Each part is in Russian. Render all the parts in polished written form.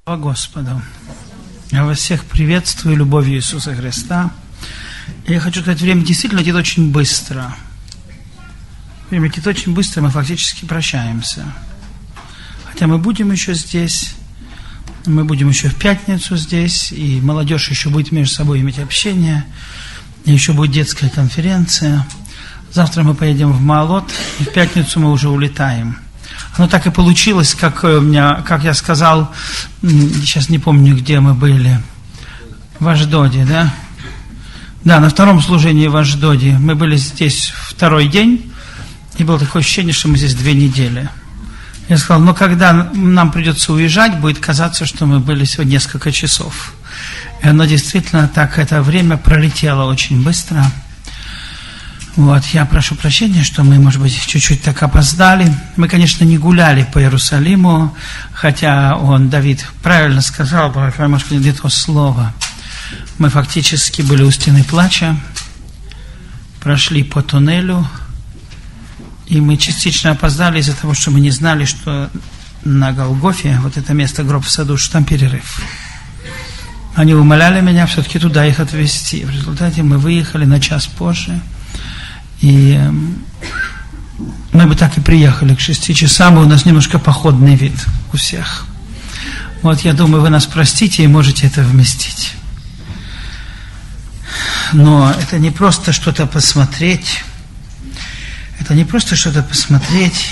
Слава Господу! Я вас всех приветствую любовью Иисуса Христа. И я хочу сказать, время действительно летит очень быстро. Время летит очень быстро, мы фактически прощаемся. Хотя мы будем еще здесь, мы будем еще в пятницу здесь, и молодежь еще будет между собой иметь общение, и еще будет детская конференция. Завтра мы поедем в Маалот, и в пятницу мы уже улетаем. Оно так и получилось, как я сказал, сейчас не помню, где мы были, в Ашдоде, да? Да, на втором служении в Ашдоде. Мы были здесь второй день, и было такое ощущение, что мы здесь 2 недели. Я сказал, но когда нам придется уезжать, будет казаться, что мы были всего несколько часов. И оно действительно так, это время пролетело очень быстро. Вот, я прошу прощения, что мы, может быть, чуть-чуть так опоздали. Мы, конечно, не гуляли по Иерусалиму, хотя Давид правильно сказал, может быть, не то слово. Мы фактически были у стены плача, прошли по туннелю, и мы частично опоздали из-за того, что мы не знали, что на Голгофе, вот это место, гроб в саду, что там перерыв. Они умоляли меня все-таки туда их отвезти. В результате мы выехали на час позже. И мы бы так и приехали к 6 часам, и у нас немножко походный вид у всех. Вот, я думаю, вы нас простите и можете это вместить. Но это не просто что-то посмотреть. Это не просто что-то посмотреть.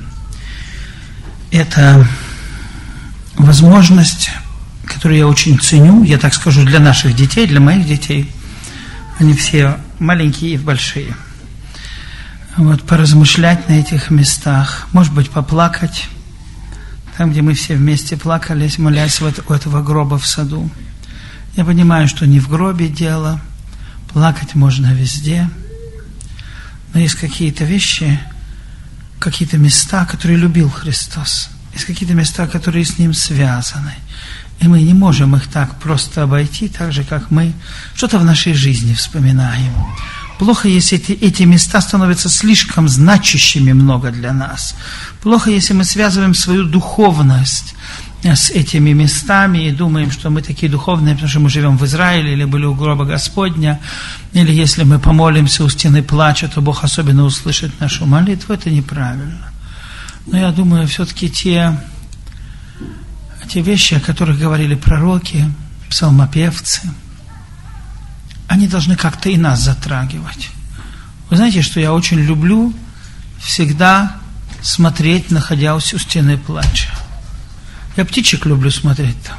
Это возможность, которую я очень ценю, я так скажу, для наших детей, для моих детей. Они все маленькие и большие. Вот, поразмышлять на этих местах, может быть, поплакать, там, где мы все вместе плакали, молясь у этого гроба в саду. Я понимаю, что не в гробе дело, плакать можно везде, но есть какие-то вещи, какие-то места, которые любил Христос, есть какие-то места, которые с Ним связаны, и мы не можем их так просто обойти, так же, как мы что-то в нашей жизни вспоминаем. Плохо, если эти места становятся слишком значащими много для нас. Плохо, если мы связываем свою духовность с этими местами и думаем, что мы такие духовные, потому что мы живем в Израиле или были у гроба Господня, или если мы помолимся у стены плача, то Бог особенно услышит нашу молитву. Это неправильно. Но я думаю, все-таки те вещи, о которых говорили пророки, псалмопевцы, они должны как-то и нас затрагивать. Вы знаете, что я очень люблю всегда смотреть, находясь у стены плача. Я птичек люблю смотреть там.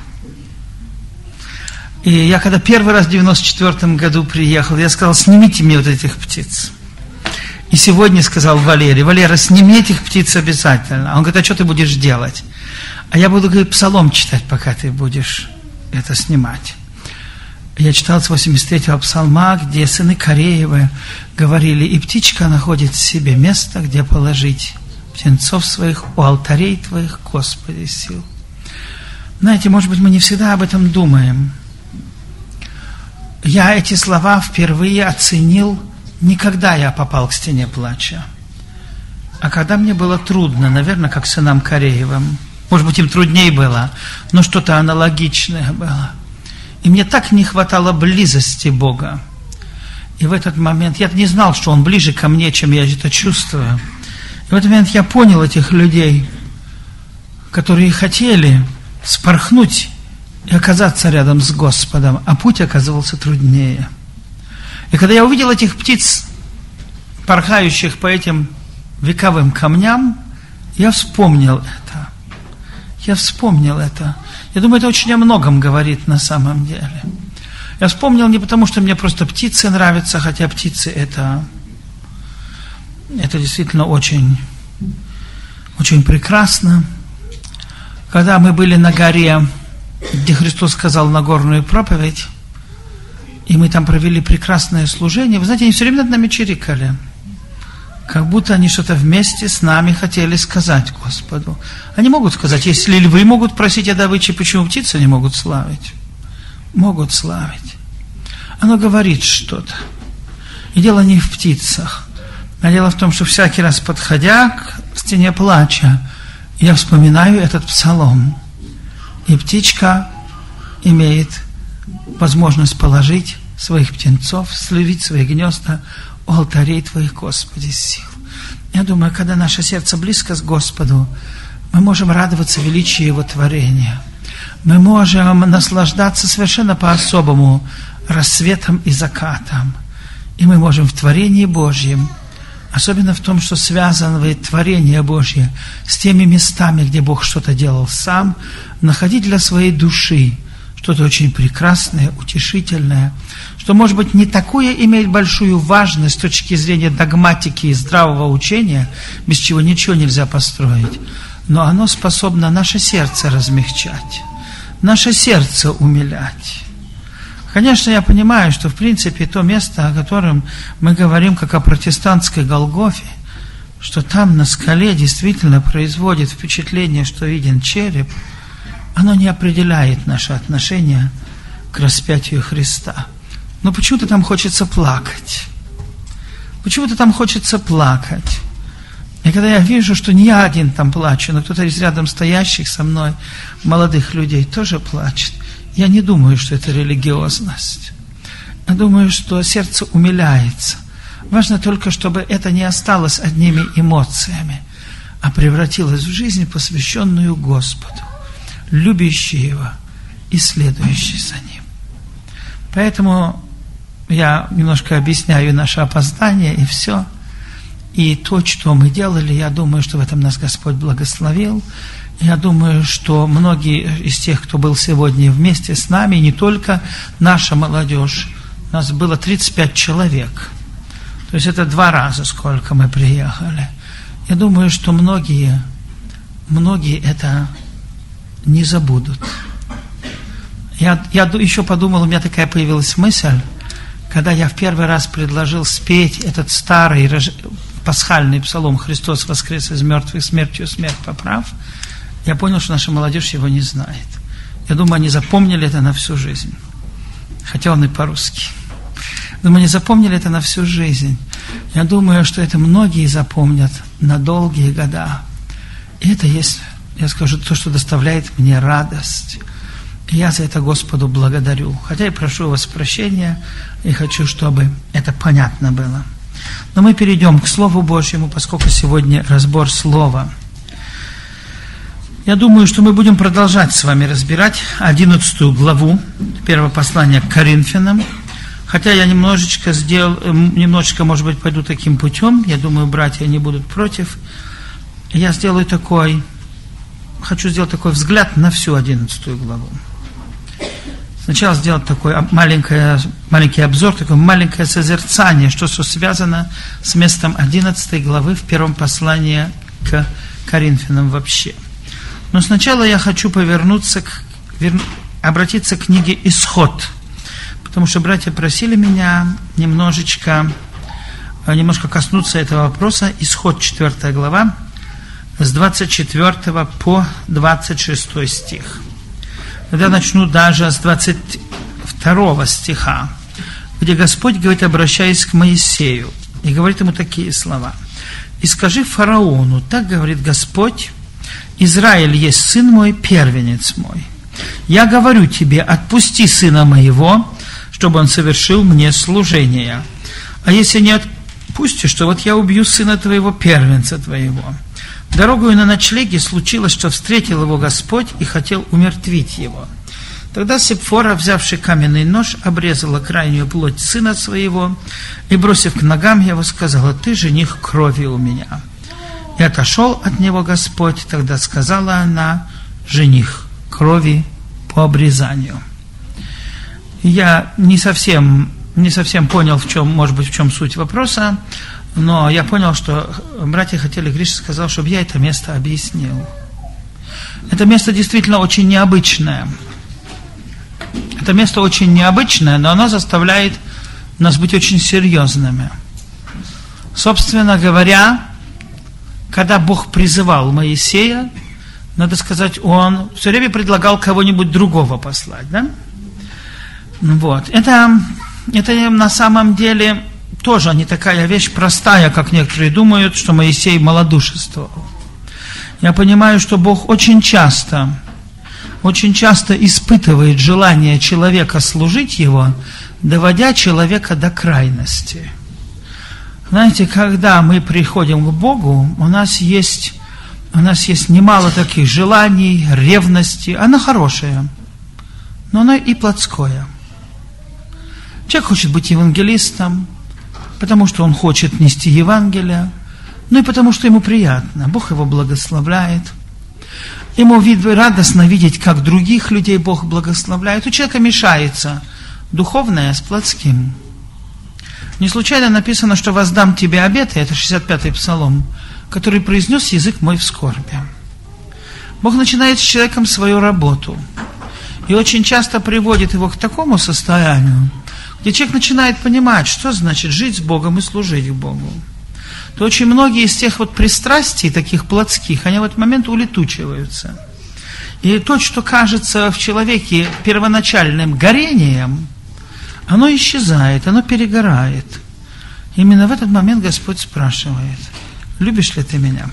И я когда первый раз в 94 году приехал, я сказал, снимите мне вот этих птиц. И сегодня сказал Валерий, Валера, сними этих птиц обязательно. Он говорит, а что ты будешь делать? А я буду, говорит, псалом читать, пока ты будешь это снимать. Я читал с 83-го псалма, где сыны Кореевы говорили, и птичка находит в себе место, где положить птенцов своих у алтарей Твоих, Господи, сил. Знаете, может быть, мы не всегда об этом думаем. Я эти слова впервые оценил не когда я попал к стене плача, а когда мне было трудно, наверное, как сынам Кореевым. Может быть, им труднее было, но что-то аналогичное было. И мне так не хватало близости Бога. И в этот момент я не знал, что Он ближе ко мне, чем я это чувствую. И в этот момент я понял этих людей, которые хотели спорхнуть и оказаться рядом с Господом, а путь оказывался труднее. И когда я увидел этих птиц, порхающих по этим вековым камням, я вспомнил это. Я думаю, это очень о многом говорит на самом деле. Я вспомнил не потому, что мне просто птицы нравятся, хотя птицы это действительно очень, очень прекрасно. Когда мы были на горе, где Христос сказал Нагорную проповедь, и мы там провели прекрасное служение, вы знаете, они все время над нами чирикали. Как будто они что-то вместе с нами хотели сказать Господу. Они могут сказать, если львы могут просить о добыче, почему птицы не могут славить? Могут славить. Оно говорит что-то. И дело не в птицах, а дело в том, что всякий раз, подходя к стене плача, я вспоминаю этот псалом. И птичка имеет возможность положить своих птенцов, сложить свои гнезда у алтарей Твоих, Господи, сил. Я думаю, когда наше сердце близко с Господу, мы можем радоваться величию Его творения. Мы можем наслаждаться совершенно по-особому рассветом и закатом. И мы можем в творении Божьем, особенно в том, что связывает творение Божье с теми местами, где Бог что-то делал сам, находить для своей души что-то очень прекрасное, утешительное, что, может быть, не такое имеет большую важность с точки зрения догматики и здравого учения, без чего ничего нельзя построить, но оно способно наше сердце размягчать, наше сердце умилять. Конечно, я понимаю, что, в принципе, то место, о котором мы говорим, как о протестантской Голгофе, что там на скале действительно производит впечатление, что виден череп, оно не определяет наше отношение к распятию Христа. Но почему-то там хочется плакать. Почему-то там хочется плакать. И когда я вижу, что не я один там плачу, но кто-то из рядом стоящих со мной молодых людей тоже плачет, я не думаю, что это религиозность. Я думаю, что сердце умиляется. Важно только, чтобы это не осталось одними эмоциями, а превратилось в жизнь, посвященную Господу, любящий Его и следующий за Ним. Поэтому я немножко объясняю наше опоздание и все. И то, что мы делали, я думаю, что в этом нас Господь благословил. Я думаю, что многие из тех, кто был сегодня вместе с нами, не только наша молодежь, у нас было 35 человек. То есть это 2 раза, сколько мы приехали. Я думаю, что многие это не забудут. Я еще подумал, у меня такая появилась мысль, когда я в первый раз предложил спеть этот старый пасхальный псалом «Христос воскрес из мертвых, смертью смерть поправ», я понял, что наша молодежь его не знает. Я думаю, они запомнили это на всю жизнь. Хотя он и по-русски. Думаю, они запомнили это на всю жизнь. Я думаю, что это многие запомнят на долгие года. И это есть, я скажу, то, что доставляет мне радость. И я за это Господу благодарю. Хотя и прошу у вас прощения, и хочу, чтобы это понятно было. Но мы перейдем к Слову Божьему, поскольку сегодня разбор Слова. Я думаю, что мы будем продолжать с вами разбирать 11 главу первого послания к Коринфянам. Хотя я немножечко, может быть, пойду таким путем. Я думаю, братья не будут против. Я хочу сделать такой взгляд на всю 11 главу. Сначала сделать такой маленький обзор, такое маленькое созерцание, что связано с местом 11 главы в первом послании к Коринфянам вообще. Но сначала я хочу обратиться к книге «Исход», потому что братья просили меня немножко коснуться этого вопроса. Исход 4 глава, с 24 по 26 стих. Я начну даже с 22 стиха, где Господь говорит, обращаясь к Моисею, и говорит ему такие слова. «И скажи фараону, так говорит Господь, Израиль есть сын мой, первенец мой. Я говорю тебе, отпусти сына моего, чтобы он совершил мне служение. А если не отпустишь, то вот я убью сына твоего, первенца твоего». Дорогою на ночлеге случилось, что встретил его Господь и хотел умертвить его. Тогда Сепфора, взявший каменный нож, обрезала крайнюю плоть сына своего и, бросив к ногам его, сказала: «Ты жених крови у меня». И отошел от него Господь. Тогда сказала она: «Жених крови по обрезанию». Я не совсем понял, в чем суть вопроса, но я понял, что братья хотели, Гриша сказал, чтобы я это место объяснил. Это место действительно очень необычное. Это место очень необычное, но оно заставляет нас быть очень серьезными. Собственно говоря, когда Бог призывал Моисея, надо сказать, он все время предлагал кого-нибудь другого послать, да? Вот. Это на самом деле тоже не такая вещь простая, как некоторые думают, что Моисей малодушествовал. Я понимаю, что Бог очень часто очень часто испытывает желание человека служить его, доводя человека до крайности. Знаете, когда мы приходим к Богу, у нас есть немало таких желаний, ревности. Оно хорошее, но оно и плотское. Человек хочет быть евангелистом, потому что он хочет нести Евангелие, ну и потому что ему приятно, Бог его благословляет. Ему радостно видеть, как других людей Бог благословляет. У человека мешается духовное с плотским. Не случайно написано, что воздам тебе обеты, это 65-й псалом, который произнес язык мой в скорби. Бог начинает с человеком свою работу. И очень часто приводит его к такому состоянию, где человек начинает понимать, что значит жить с Богом и служить Богу. То очень многие из тех вот пристрастий, таких плотских, они в этот момент улетучиваются. И то, что кажется в человеке первоначальным горением, оно исчезает, оно перегорает. Именно в этот момент Господь спрашивает: любишь ли ты меня?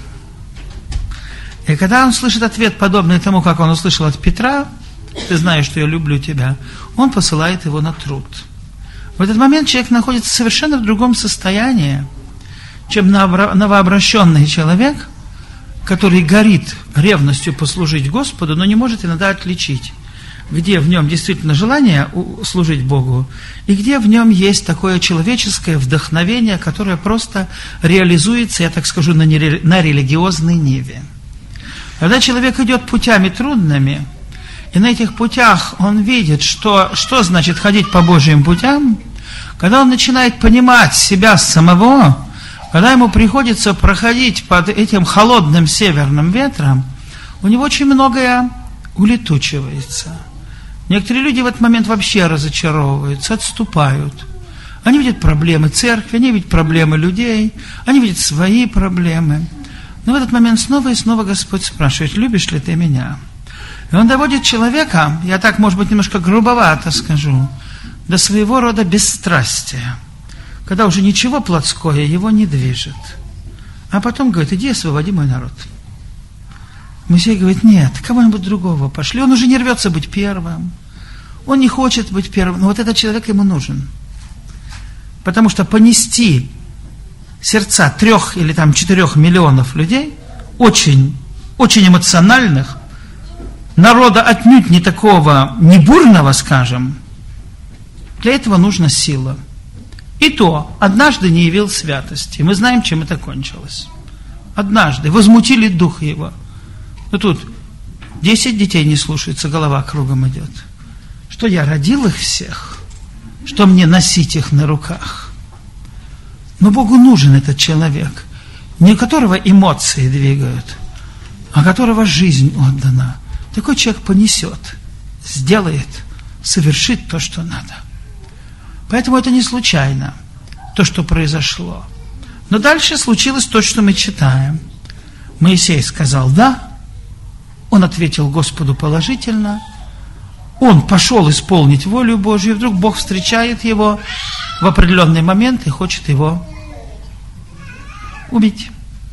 И когда он слышит ответ, подобный тому, как он услышал от Петра, ты знаешь, что я люблю тебя, он посылает его на труд. В этот момент человек находится совершенно в другом состоянии, чем новообращенный человек, который горит ревностью послужить Господу, но не может иногда отличить, где в нем действительно желание служить Богу, и где в нем есть такое человеческое вдохновение, которое просто реализуется, я так скажу, на религиозной ниве. Когда человек идет путями трудными, и на этих путях он видит, что значит ходить по Божьим путям, когда он начинает понимать себя самого, когда ему приходится проходить под этим холодным северным ветром, у него очень многое улетучивается. Некоторые люди в этот момент вообще разочаровываются, отступают. Они видят проблемы церкви, они видят проблемы людей, они видят свои проблемы. Но в этот момент снова и снова Господь спрашивает: любишь ли ты меня? И Он доводит человека, я так, может быть, немножко грубовато скажу, до своего рода бесстрастия, когда уже ничего плотское его не движет. А потом говорит: иди, освободи мой народ. Моисей говорит: нет, кого-нибудь другого пошли. Он уже не рвется быть первым. Он не хочет быть первым. Но вот этот человек ему нужен. Потому что понести сердца 3 или 4 миллионов людей, очень, очень эмоциональных, народа отнюдь не такого, не бурного, скажем, для этого нужна сила. И то однажды не явил святости. Мы знаем, чем это кончилось. Однажды возмутили дух его. Но тут 10 детей не слушаются, голова кругом идет. Что я родил их всех? Что мне носить их на руках? Но Богу нужен этот человек, не которого эмоции двигают, а которого жизнь отдана. Такой человек понесет, сделает, совершит то, что надо. Поэтому это не случайно, то, что произошло. Но дальше случилось то, что мы читаем. Моисей сказал «да», он ответил Господу положительно, он пошел исполнить волю Божью, и вдруг Бог встречает его в определенный момент и хочет его убить.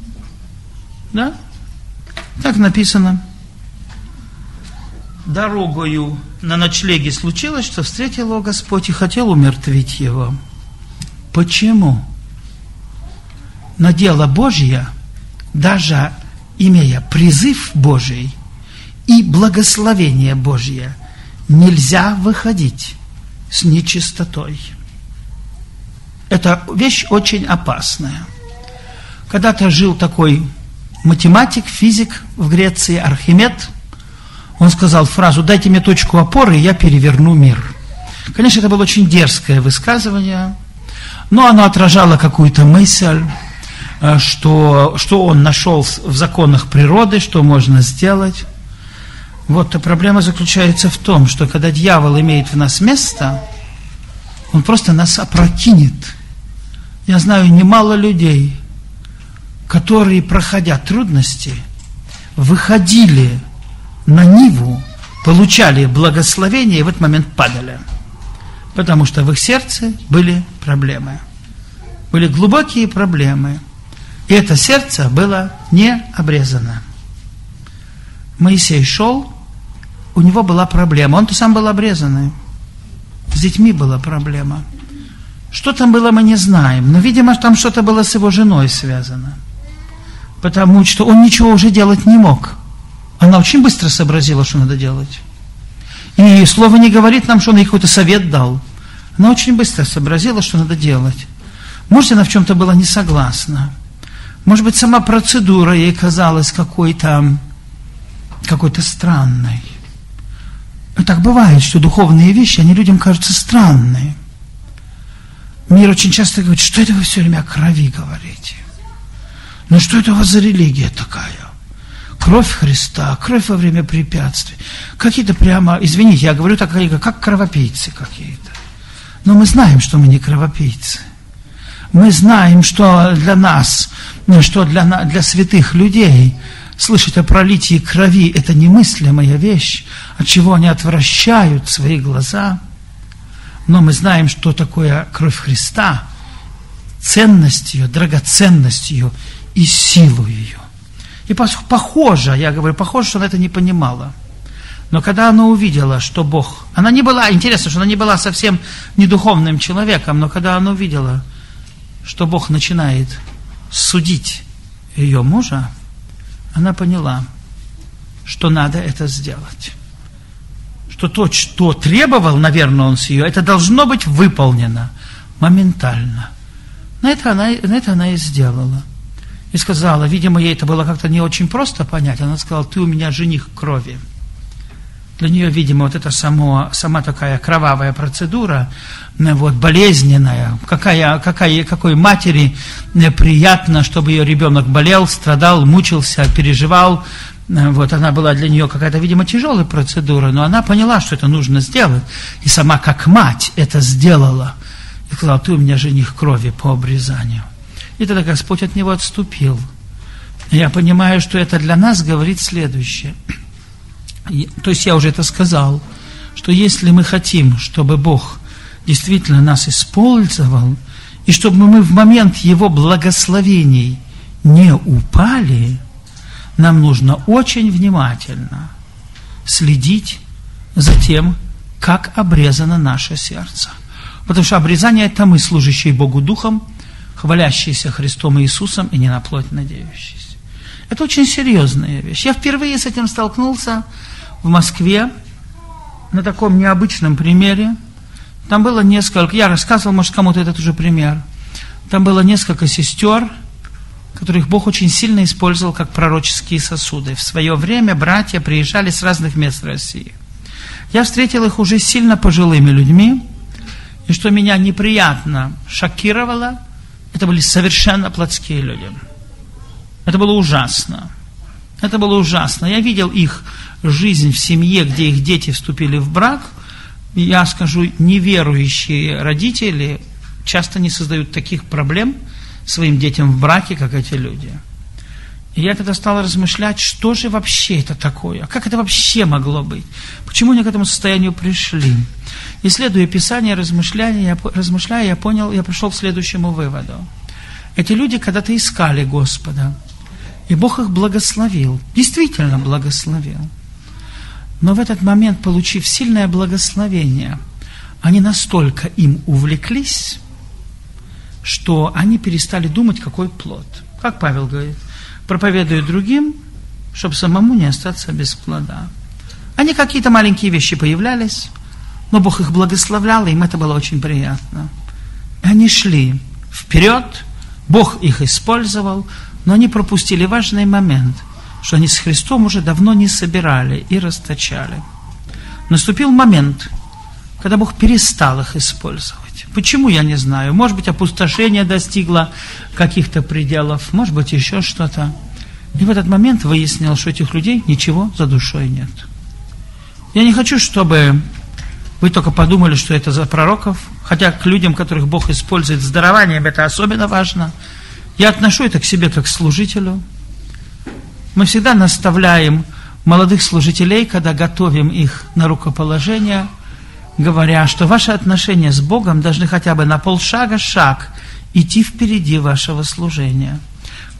Да? Так написано. Дорогою на ночлеге случилось, что встретил его Господь и хотел умертвить его. Почему? На дело Божье, даже имея призыв Божий и благословение Божье, нельзя выходить с нечистотой. Это вещь очень опасная. Когда-то жил такой математик, физик в Греции, Архимед. Он сказал фразу: «Дайте мне точку опоры, и я переверну мир». Конечно, это было очень дерзкое высказывание, но оно отражало какую-то мысль, что он нашел в законах природы, что можно сделать. Вот, а проблема заключается в том, что когда дьявол имеет в нас место, он просто нас опрокинет. Я знаю немало людей, которые, проходя трудности, выходили на ниву, получали благословение и в этот момент падали. Потому что в их сердце были проблемы. Были глубокие проблемы. И это сердце было не обрезано. Моисей шел, у него была проблема. Он-то сам был обрезанный. С детьми была проблема. Что там было, мы не знаем. Но, видимо, там что-то было с его женой связано. Потому что он ничего уже делать не мог. Она очень быстро сообразила, что надо делать. И слово не говорит нам, что он ей какой-то совет дал. Она очень быстро сообразила, что надо делать. Может, она в чем-то была не согласна. Может быть, сама процедура ей казалась какой-то странной. И так бывает, что духовные вещи, они людям кажутся странные. Мир очень часто говорит, что это вы все время о крови говорите? Ну что это у вас за религия такая? Кровь Христа, кровь во время препятствий. Какие-то прямо, извините, я говорю так, как кровопийцы какие-то. Но мы знаем, что мы не кровопийцы. Мы знаем, что для нас, что для святых людей слышать о пролитии крови – это немыслимая вещь, от чего они отвращают свои глаза. Но мы знаем, что такое кровь Христа, ценность ее, драгоценность ее и силу ее. И похоже, я говорю, похоже, что она это не понимала. Но когда она увидела, что Бог... Она не была, интересно, что она не была совсем не духовным человеком, но когда она увидела, что Бог начинает судить ее мужа, она поняла, что надо это сделать. Что то, что требовал, наверное, он с ее, это должно быть выполнено моментально. На это она и сделала. И сказала, видимо, ей это было как-то не очень просто понять. Она сказала, ты у меня жених крови. Для нее, видимо, вот это сама такая кровавая процедура, вот, болезненная. Какой матери приятно, чтобы ее ребенок болел, страдал, мучился, переживал. Вот, она была для нее какая-то, видимо, тяжелая процедура, но она поняла, что это нужно сделать. И сама, как мать, это сделала. И сказала, ты у меня жених крови по обрезанию. И тогда Господь от него отступил. И я понимаю, что это для нас говорит следующее. То есть я уже это сказал, что если мы хотим, чтобы Бог действительно нас использовал, и чтобы мы в момент Его благословений не упали, нам нужно очень внимательно следить за тем, как обрезано наше сердце. Потому что обрезание – это мы, служащие Богу Духом, хвалящиеся Христом и Иисусом и не на плоть надеющиеся. Это очень серьезная вещь. Я впервые с этим столкнулся в Москве на таком необычном примере. Там было несколько, я рассказывал, может, кому-то этот уже пример. Там было несколько сестер, которых Бог очень сильно использовал как пророческие сосуды. В свое время братья приезжали с разных мест России. Я встретил их уже сильно пожилыми людьми, и что меня неприятно шокировало, это были совершенно плотские люди. Это было ужасно. Это было ужасно. Я видел их жизнь в семье, где их дети вступили в брак. Я скажу, неверующие родители часто не создают таких проблем своим детям в браке, как эти люди. И я тогда стал размышлять, что же вообще это такое? Как это вообще могло быть? Почему они к этому состоянию пришли? Исследуя Писание, размышляя, я пришел к следующему выводу. Эти люди когда-то искали Господа, и Бог их благословил, действительно благословил. Но в этот момент, получив сильное благословение, они настолько им увлеклись, что они перестали думать, какой плод. Как Павел говорит, проповедуют другим, чтобы самому не остаться без плода. Они какие-то маленькие вещи появлялись, но Бог их благословлял, и им это было очень приятно. И они шли вперед, Бог их использовал, но они пропустили важный момент, что они с Христом уже давно не собирали и расточали. Наступил момент, когда Бог перестал их использовать. Почему, я не знаю. Может быть, опустошение достигло каких-то пределов, может быть, еще что-то. И в этот момент выяснил, что этих людей ничего за душой нет. Я не хочу, чтобы вы только подумали, что это за пророков, хотя к людям, которых Бог использует с дарованием, это особенно важно. Я отношу это к себе как к служителю. Мы всегда наставляем молодых служителей, когда готовим их на рукоположение, говоря, что ваши отношения с Богом должны хотя бы на полшага шаг идти впереди вашего служения.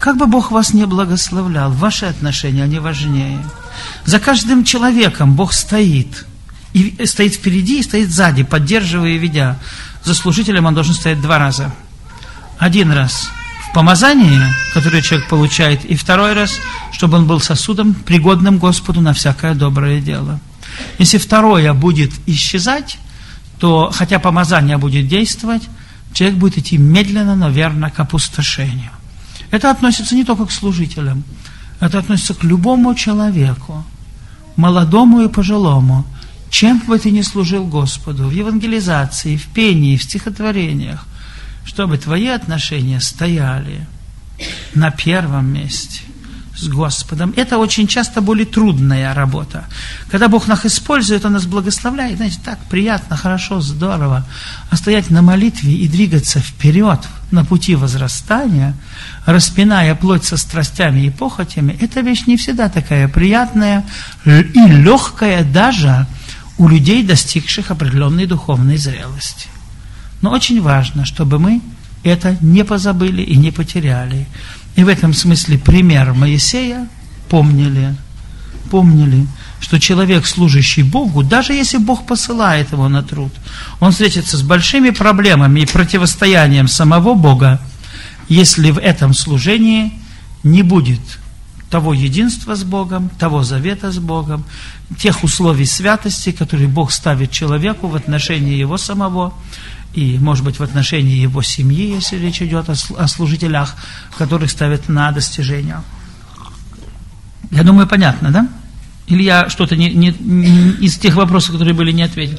Как бы Бог вас не благословлял, ваши отношения, они важнее. За каждым человеком Бог стоит. И стоит впереди, и стоит сзади, поддерживая и ведя. За служителем он должен стоять 2 раза. 1 раз в помазании, которое человек получает, и 2 раз, чтобы он был сосудом, пригодным Господу на всякое доброе дело. Если 2 будет исчезать, то, хотя помазание будет действовать, человек будет идти медленно, но верно к опустошению. Это относится не только к служителям, это относится к любому человеку, молодому и пожилому, чем бы ты ни служил Господу, в евангелизации, в пении, в стихотворениях, чтобы твои отношения стояли на первом месте с Господом. Это очень часто более трудная работа. Когда Бог нас использует, Он нас благословляет, знаете, так приятно, хорошо, здорово. А стоять на молитве и двигаться вперед на пути возрастания, распиная плоть со страстями и похотями, эта вещь не всегда такая приятная и легкая даже у людей, достигших определенной духовной зрелости. Но очень важно, чтобы мы это не позабыли и не потеряли. И в этом смысле пример Моисея помнили, что человек, служащий Богу, даже если Бог посылает его на труд, он встретится с большими проблемами и противостоянием самого Бога, если в этом служении не будет того единства с Богом, того завета с Богом, тех условий святости, которые Бог ставит человеку в отношении его самого, и, может быть, в отношении его семьи, если речь идет о служителях, которых ставят на достижение. Я думаю, понятно, да? Или я что-то не из тех вопросов, которые были, не ответил?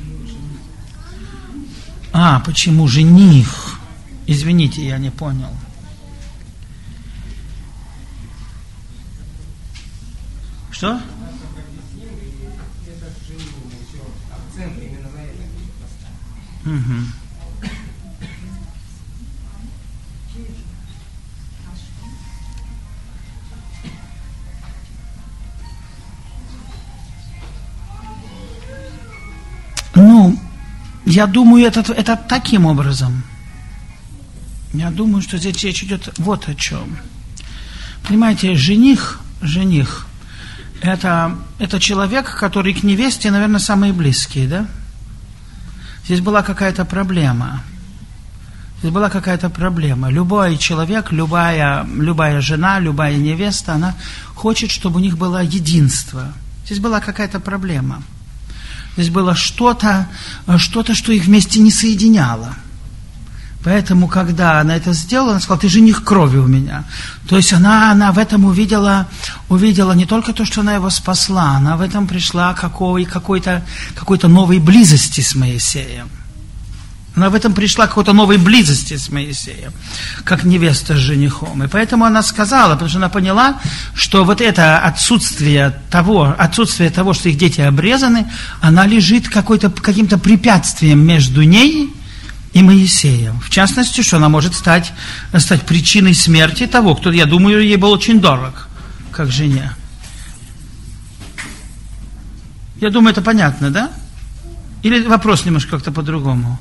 Почему жених? Извините, я не понял. Что? Угу. Я думаю, это таким образом. Я думаю, что здесь речь идет вот о чем. Понимаете, жених это человек, который к невесте, наверное, самый близкий, да? Здесь была какая-то проблема. Любой человек, любая жена, любая невеста, она хочет, чтобы у них было единство. Здесь была какая-то проблема. Здесь было что-то, что их вместе не соединяло. Поэтому, когда она это сделала, она сказала: ты жених крови у меня. То есть она в этом увидела не только то, что она его спасла, она в этом пришла к какой-то новой близости с Моисеем. Она в этом пришла к какой-то новой близости с Моисеем, как невеста с женихом. И поэтому она сказала, потому что она поняла, что вот это отсутствие того, что их дети обрезаны, она лежит каким-то препятствием между ней и Моисеем. В частности, что она может стать причиной смерти того, кто, я думаю, ей был очень дорог, как жене. Я думаю, это понятно, да? Или вопрос немножко как-то по-другому?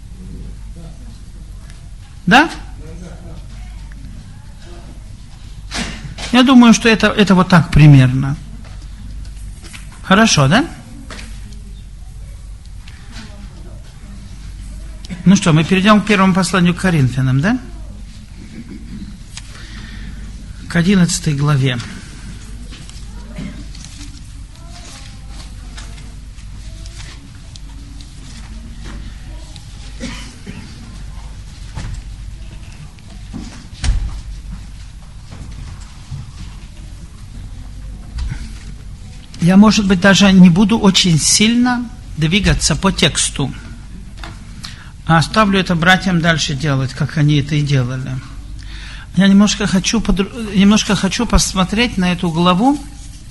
Да? Я думаю, что это вот так примерно. Хорошо, да? Ну что, мы перейдем к первому посланию к Коринфянам, да? К 11 главе. Я, может быть, даже не буду очень сильно двигаться по тексту, а оставлю это братьям дальше делать, как они это и делали. Я немножко хочу посмотреть на эту главу.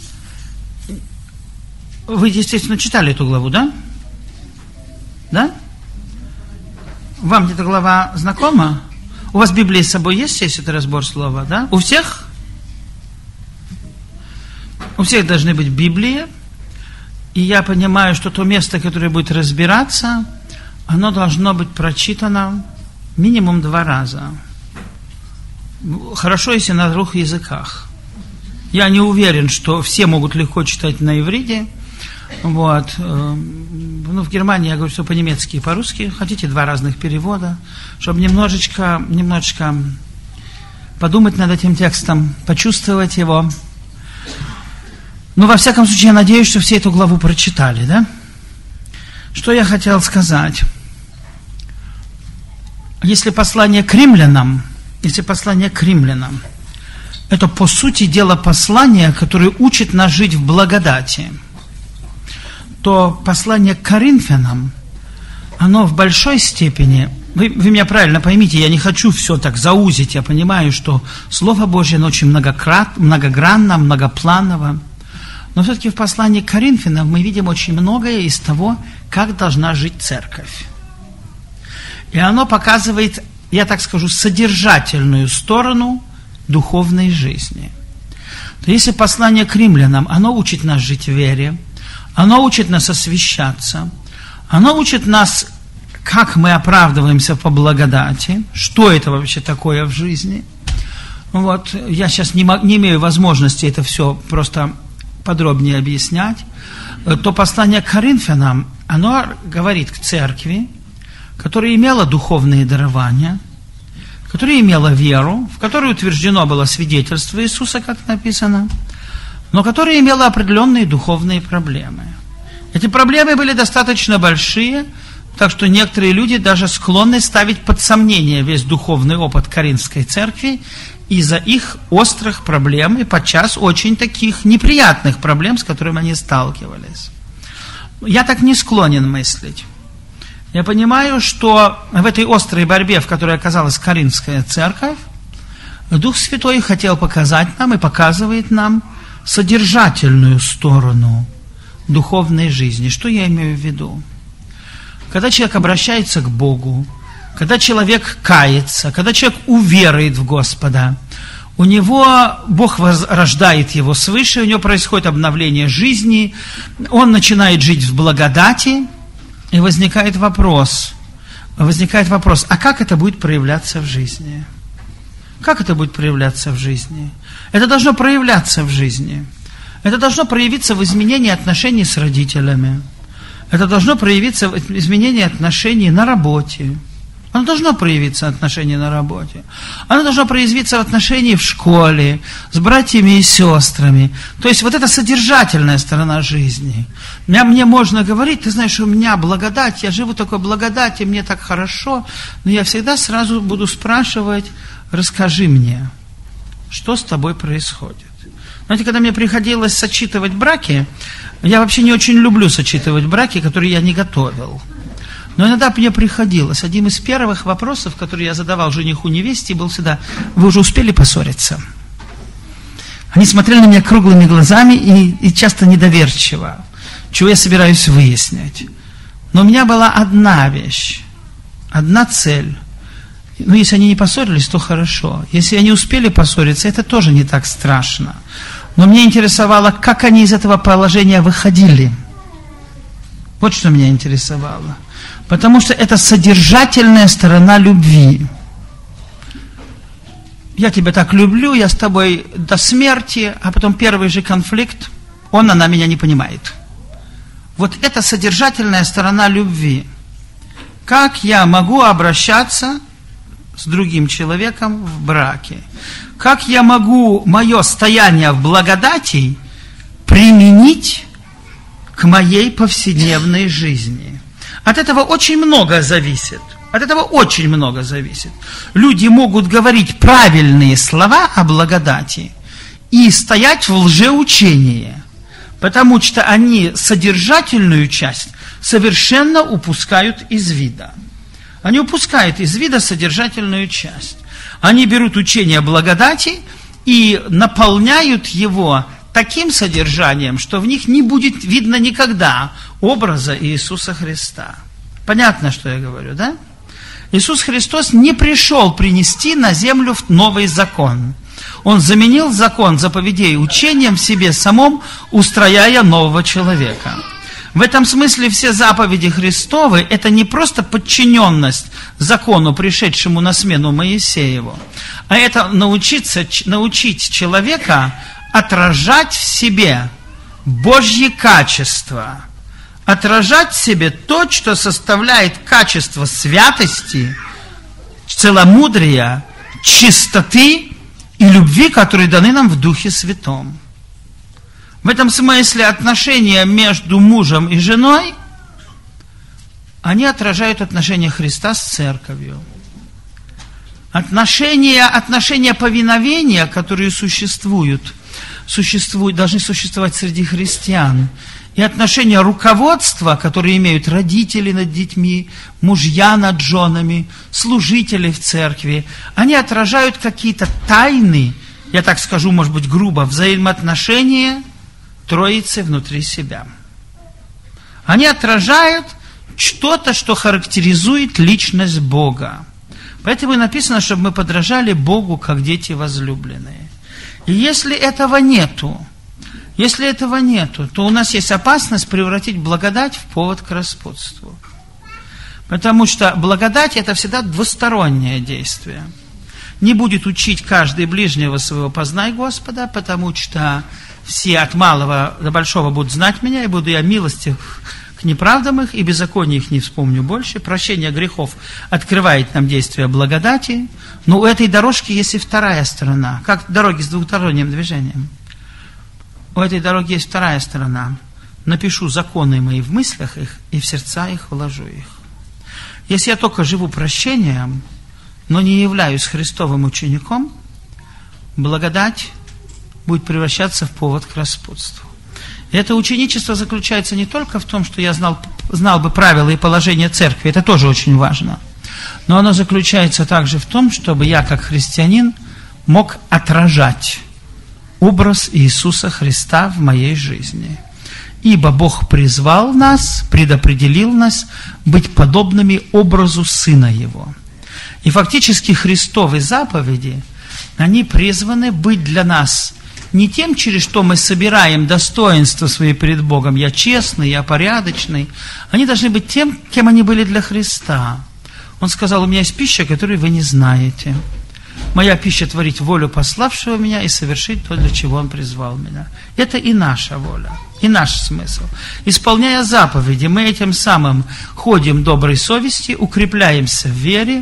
Вы, естественно, читали эту главу, да? Да? Вам эта глава знакома? У вас Библия с собой есть это разбор слова, да? У всех? У всех должны быть Библии, и я понимаю, что то место, которое будет разбираться, оно должно быть прочитано минимум 2 раза. Хорошо, если на 2 языках. Я не уверен, что все могут легко читать на иврите. Вот. Ну, в Германии я говорю, что по-немецки и по-русски. Хотите 2 разных перевода, чтобы немножечко подумать над этим текстом, почувствовать его. Но, во всяком случае, я надеюсь, что все эту главу прочитали, да? Что я хотел сказать? Если послание к римлянам, это, по сути дела, послание, которое учит нас жить в благодати, то послание к Коринфянам, оно в большой степени, вы меня правильно поймите, я не хочу все так заузить, я понимаю, что Слово Божье, оно очень многогранно, многопланово, но все-таки в послании к Коринфянам мы видим очень многое из того, как должна жить церковь. И оно показывает, я так скажу, содержательную сторону духовной жизни. То если послание к римлянам, оно учит нас жить в вере, оно учит нас освящаться, оно учит нас, как мы оправдываемся по благодати, что это вообще такое в жизни. Вот, я сейчас не имею возможности это все просто подробнее объяснять. То послание к Коринфянам, оно говорит к церкви, которая имела духовные дарования, которая имела веру, в которой утверждено было свидетельство Иисуса, как написано, но которая имела определенные духовные проблемы. Эти проблемы были достаточно большие, так что некоторые люди даже склонны ставить под сомнение весь духовный опыт Коринфской церкви из-за их острых проблем и подчас очень таких неприятных проблем, с которыми они сталкивались. Я так не склонен мыслить. Я понимаю, что в этой острой борьбе, в которой оказалась Коринфская церковь, Дух Святой хотел показать нам и показывает нам содержательную сторону духовной жизни. Что я имею в виду? Когда человек обращается к Богу, когда человек кается, когда человек уверует в Господа, у него Бог рождает его свыше, у него происходит обновление жизни, он начинает жить в благодати, и возникает вопрос, а как это будет проявляться в жизни? Как это будет проявляться в жизни? Это должно проявляться в жизни. Это должно проявиться в изменении отношений с родителями. Это должно проявиться в изменении отношений на работе. Оно должно проявиться в отношении на работе. Оно должно проявиться в отношении в школе, с братьями и сестрами. То есть вот эта содержательная сторона жизни. Мне можно говорить, ты знаешь, у меня благодать, я живу такой благодати, мне так хорошо, но я всегда сразу буду спрашивать, расскажи мне, что с тобой происходит. Знаете, когда мне приходилось сочетывать браки, я вообще не очень люблю сочетывать браки, которые я не готовил. Но иногда мне приходилось. Один из первых вопросов, который я задавал жениху невесте, был всегда: вы уже успели поссориться? Они смотрели на меня круглыми глазами и часто недоверчиво, чего я собираюсь выяснять. Но у меня была одна вещь, одна цель. Ну, если они не поссорились, то хорошо. Если они успели поссориться, это тоже не так страшно. Но меня интересовало, как они из этого положения выходили. Вот что меня интересовало. Потому что это содержательная сторона любви. Я тебя так люблю, я с тобой до смерти, а потом первый же конфликт, она меня не понимает. Вот это содержательная сторона любви. Как я могу обращаться с другим человеком в браке? Как я могу мое стояние в благодати применить к моей повседневной жизни? От этого очень много зависит. От этого очень много зависит. Люди могут говорить правильные слова о благодати и стоять в лжеучении, потому что они содержательную часть совершенно упускают из вида. Они упускают из вида содержательную часть. Они берут учение благодати и наполняют его таким содержанием, что в них не будет видно никогда образа Иисуса Христа. Понятно, что я говорю, да? Иисус Христос не пришел принести на землю новый закон. Он заменил закон заповедей учением в себе самом, устрояя нового человека. В этом смысле все заповеди Христовы – это не просто подчиненность закону, пришедшему на смену Моисееву, а это научить человека отражать в себе Божьи качества, отражать в себе то, что составляет качество святости, целомудрия, чистоты и любви, которые даны нам в Духе Святом. В этом смысле отношения между мужем и женой, они отражают отношения Христа с Церковью. Отношения повиновения, которые должны существовать среди христиан, и отношения руководства, которые имеют родители над детьми, мужья над женами, служители в церкви, они отражают какие-то тайны, я так скажу, может быть, грубо, взаимоотношения Троицы внутри себя. Они отражают что-то, что характеризует личность Бога. Поэтому и написано, чтобы мы подражали Богу, как дети возлюбленные. И если этого нету, то у нас есть опасность превратить благодать в повод к распутству. Потому что благодать – это всегда двустороннее действие. Не будет учить каждый ближнего своего познай Господа, потому что все от малого до большого будут знать меня, и буду я милостив к неправдам их, и беззаконие их не вспомню больше. Прощение грехов открывает нам действие благодати. Но у этой дорожки есть и вторая сторона, как дороги с двухсторонним движением. У этой дороги есть вторая сторона. Напишу законы мои в мыслях их, и в сердца их вложу их. Если я только живу прощением, но не являюсь Христовым учеником, благодать будет превращаться в повод к распутству. И это ученичество заключается не только в том, что я знал бы правила и положения церкви, это тоже очень важно, но оно заключается также в том, чтобы я, как христианин, мог отражать образ Иисуса Христа в моей жизни. Ибо Бог призвал нас, предопределил нас быть подобными образу Сына Его. И фактически Христовы заповеди, они призваны быть для нас не тем, через что мы собираем достоинства свои перед Богом. Я честный, я порядочный. Они должны быть тем, кем они были для Христа. Он сказал: у меня есть пища, которую вы не знаете. Моя пища творить волю пославшего меня и совершить то, для чего он призвал меня. Это и наша воля, и наш смысл. Исполняя заповеди, мы этим самым ходим доброй совести, укрепляемся в вере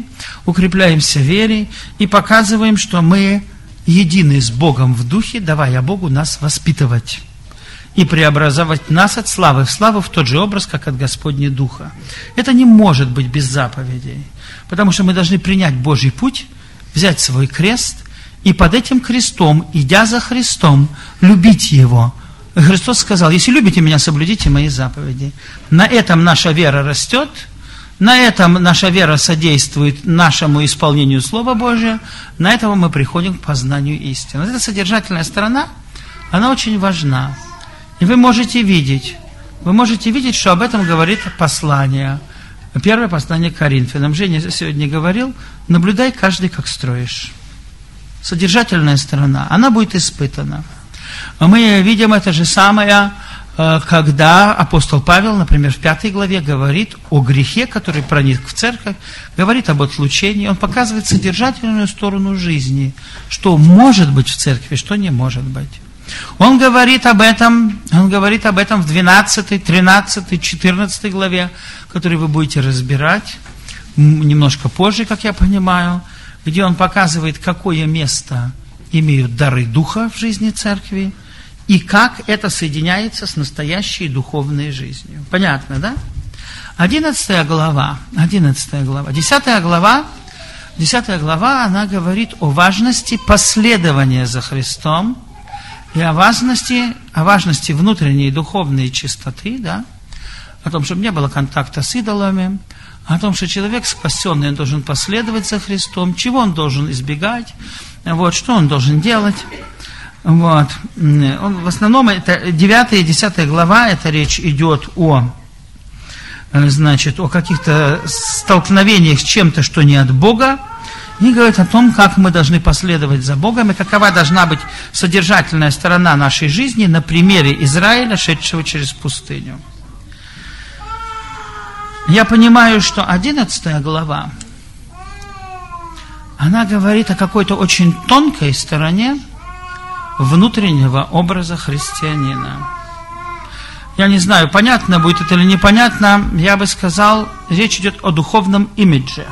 и показываем, что мы едины с Богом в духе, давая Богу нас воспитывать и преобразовать нас от славы в славу в тот же образ, как от Господня Духа. Это не может быть без заповедей, потому что мы должны принять Божий путь, взять свой крест и под этим крестом, идя за Христом, любить Его. Христос сказал: если любите меня, соблюдите мои заповеди. На этом наша вера растет, на этом наша вера содействует нашему исполнению Слова Божия, на этом мы приходим к познанию истины. Вот эта содержательная сторона, она очень важна. И вы можете видеть, что об этом говорит послание. Первое послание к Коринфянам. Женя сегодня говорил: наблюдай каждый, как строишь. Содержательная сторона, она будет испытана. Мы видим это же самое, когда апостол Павел, например, в 5 главе говорит о грехе, который проник в церковь, говорит об отлучении. Он показывает содержательную сторону жизни, что может быть в церкви, что не может быть. Он говорит об этом в 12, 13, 14 главе, которые вы будете разбирать немножко позже, как я понимаю, где он показывает, какое место имеют дары Духа в жизни церкви и как это соединяется с настоящей духовной жизнью. Понятно, да? 11 глава, 10 глава, она говорит о важности последования за Христом, и о важности внутренней духовной чистоты, да? О том, чтобы не было контакта с идолами, о том, что человек спасенный, он должен последовать за Христом, чего он должен избегать, что он должен делать. Он, в основном, это 9 и 10 глава, это речь идет о каких-то столкновениях с чем-то, что не от Бога, и говорит о том, как мы должны последовать за Богом, и какова должна быть содержательная сторона нашей жизни на примере Израиля, шедшего через пустыню. Я понимаю, что 11 глава, она говорит о какой-то очень тонкой стороне внутреннего образа христианина. Я не знаю, понятно будет это или непонятно, я бы сказал, речь идет о духовном имидже.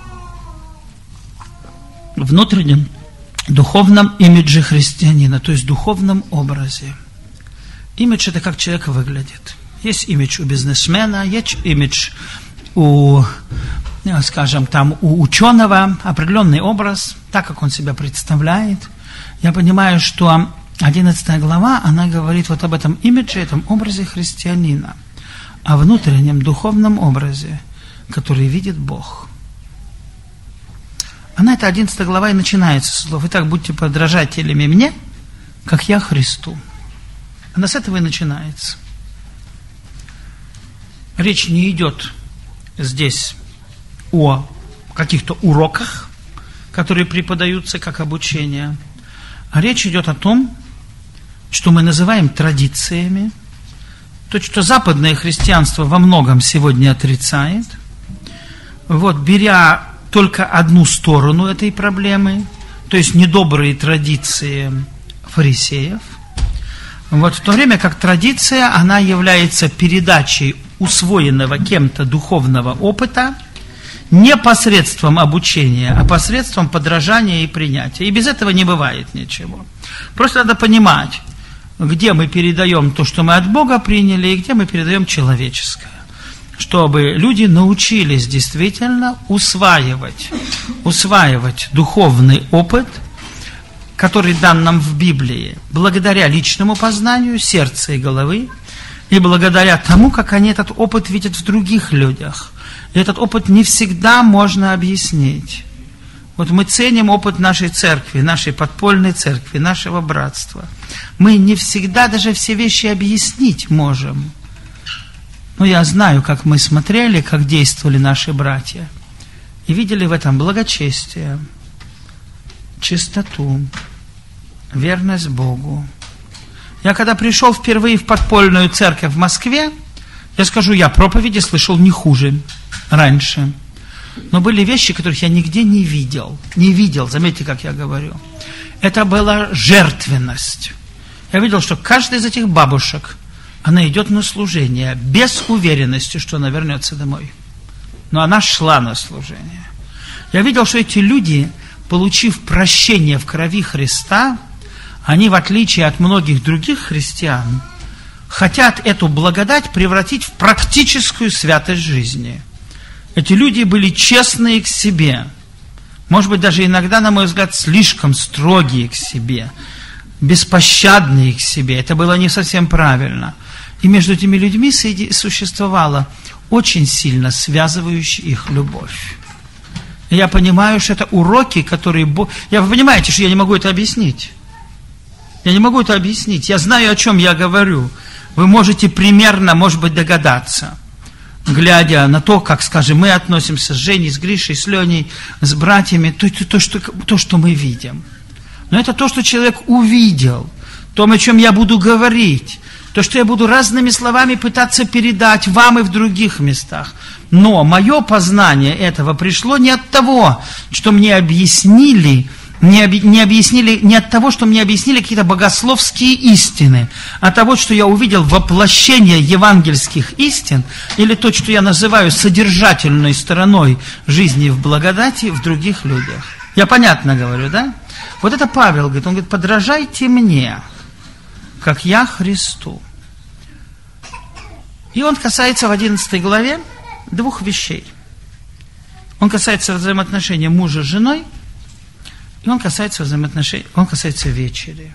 Внутреннем духовном имидже христианина, то есть духовном образе. Имидж – это как человек выглядит. Есть имидж у бизнесмена, есть имидж у, скажем, там, у ученого, определенный образ, так, как он себя представляет. Я понимаю, что 11 глава, она говорит вот об этом имидже, этом образе христианина, о внутреннем духовном образе, который видит Бог. Она, эта 11 глава, и начинается с слов: «Итак, будьте подражателями мне, как я Христу». Она с этого и начинается. Речь не идет здесь о каких-то уроках, которые преподаются как обучение, а речь идет о том, что мы называем традициями, то, что западное христианство во многом сегодня отрицает, вот, беря только одну сторону этой проблемы, то есть недобрые традиции фарисеев, вот, в то время как традиция, она является передачей усвоенного кем-то духовного опыта не посредством обучения, а посредством подражания и принятия. И без этого не бывает ничего. Просто надо понимать, где мы передаем то, что мы от Бога приняли, и где мы передаем человеческое. Чтобы люди научились действительно усваивать духовный опыт, который дан нам в Библии, благодаря личному познанию сердца и головы, и благодаря тому, как они этот опыт видят в других людях. И этот опыт не всегда можно объяснить. Вот мы ценим опыт нашей церкви, нашей подпольной церкви, нашего братства. Мы не всегда даже все вещи объяснить можем. Но я знаю, как мы смотрели, как действовали наши братья, и видели в этом благочестие, чистоту, верность Богу. Я когда пришел впервые в подпольную церковь в Москве, я скажу, я проповеди слышал не хуже раньше. Но были вещи, которых я нигде не видел. Не видел, заметьте, как я говорю. Это была жертвенность. Я видел, что каждая из этих бабушек, она идет на служение без уверенности, что она вернется домой. Но она шла на служение. Я видел, что эти люди, получив прощение в крови Христа, они, в отличие от многих других христиан, хотят эту благодать превратить в практическую святость жизни. Эти люди были честные к себе. Может быть, даже иногда, на мой взгляд, слишком строгие к себе, беспощадные к себе. Это было не совсем правильно. И между этими людьми существовала очень сильно связывающая их любовь. И я понимаю, что это уроки, которые... Вы понимаете, что я не могу это объяснить. Я не могу это объяснить. Я знаю, о чем я говорю. Вы можете примерно, может быть, догадаться, глядя на то, как, скажем, мы относимся с Женей, с Гришей, с Леней, с братьями, то, что мы видим. Но это то, что человек увидел, то, о чем я буду говорить, то, что я буду разными словами пытаться передать вам и в других местах. Но мое познание этого пришло не от того, что мне объяснили, не от того, что мне объяснили какие-то богословские истины, а от того, что я увидел воплощение евангельских истин, или то, что я называю содержательной стороной жизни в благодати в других людях. Я понятно говорю, да? Вот это Павел говорит, он говорит, подражайте мне, как я Христу. И он касается в 11 главе двух вещей. Он касается взаимоотношений мужа с женой, и он касается взаимоотношений, он касается вечери.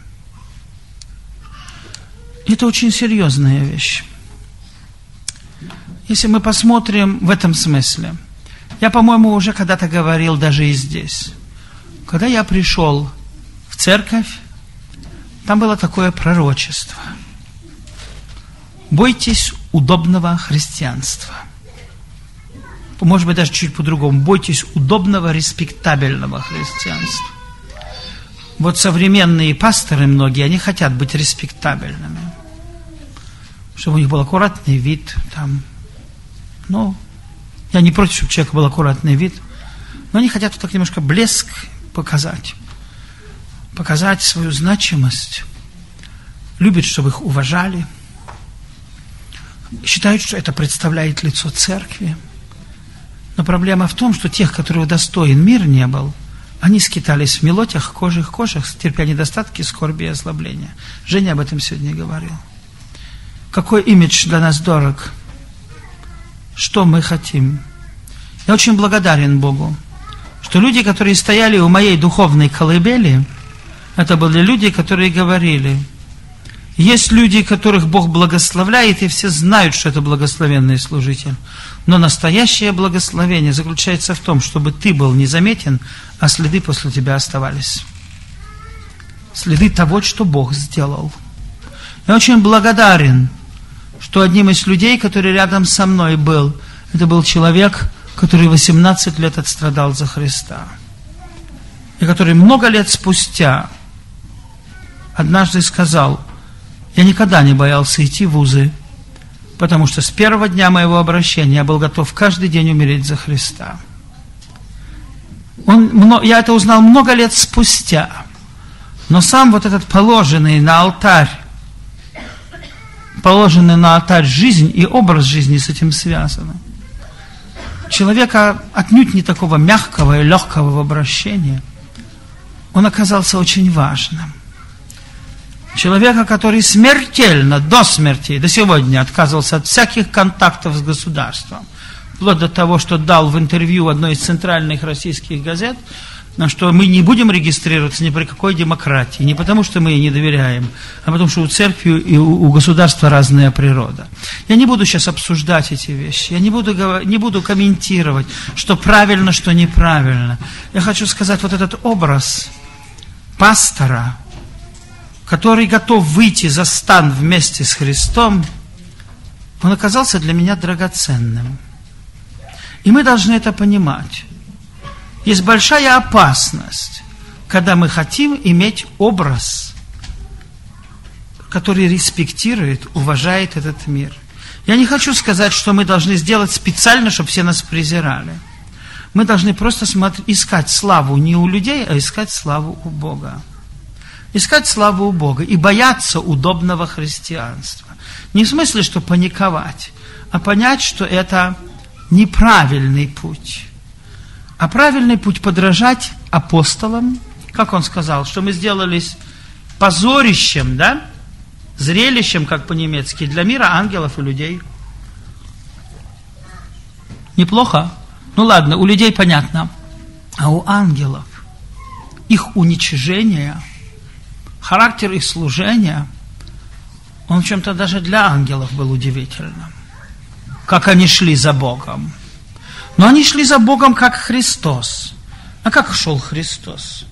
Это очень серьезная вещь. Если мы посмотрим в этом смысле, я, по-моему, уже когда-то говорил даже и здесь. Когда я пришел в церковь, там было такое пророчество. Бойтесь удобного христианства. Может быть, даже чуть по-другому. Бойтесь удобного, респектабельного христианства. Вот современные пасторы многие, они хотят быть респектабельными. Чтобы у них был аккуратный вид, там, Я не против, чтобы у человека был аккуратный вид, но они хотят вот так немножко блеск показать. Показать свою значимость. Любят, чтобы их уважали. Считают, что это представляет лицо церкви. Но проблема в том, что тех, которых достоин мир не был, они скитались в мелотях, кожих, терпя недостатки, скорби и озлобления. Женя об этом сегодня говорил. Какой имидж для нас дорог? Что мы хотим? Я очень благодарен Богу, что люди, которые стояли у моей духовной колыбели, это были люди, которые говорили, есть люди, которых Бог благословляет, и все знают, что это благословенный служитель. Но настоящее благословение заключается в том, чтобы ты был незаметен, а следы после тебя оставались. Следы того, что Бог сделал. Я очень благодарен, что одним из людей, который рядом со мной был, это был человек, который 18 лет отстрадал за Христа. И который много лет спустя однажды сказал: я никогда не боялся идти в вузы, потому что с первого дня моего обращения я был готов каждый день умереть за Христа. Я это узнал много лет спустя, но сам вот этот положенный на алтарь жизнь и образ жизни с этим связаны. Человека отнюдь не такого мягкого и легкого в обращении, он оказался очень важным. Человека, который смертельно, до смерти, до сегодня отказывался от всяких контактов с государством, вплоть до того, что дал в интервью одной из центральных российских газет, что мы не будем регистрироваться ни при какой демократии, не потому, что мы ей не доверяем, а потому, что у церкви и у государства разная природа. Я не буду сейчас обсуждать эти вещи, я не буду комментировать, что правильно, что неправильно. Я хочу сказать, вот этот образ пастора, который готов выйти за стан вместе с Христом, он оказался для меня драгоценным. И мы должны это понимать. Есть большая опасность, когда мы хотим иметь образ, который респектирует, уважает этот мир. Я не хочу сказать, что мы должны сделать специально, чтобы все нас презирали. Мы должны просто искать славу не у людей, а искать славу у Бога. Искать славу у Бога и бояться удобного христианства. Не в смысле, что паниковать, а понять, что это неправильный путь. А правильный путь подражать апостолам, как он сказал, что мы сделались позорищем, да? Зрелищем, как по-немецки, для мира ангелов и людей. Неплохо? Ну ладно, у людей понятно. А у ангелов их уничижение, характер их служения, он в чем-то даже для ангелов был удивительным. Как они шли за Богом. Но они шли за Богом, как Христос. А как шел Христос?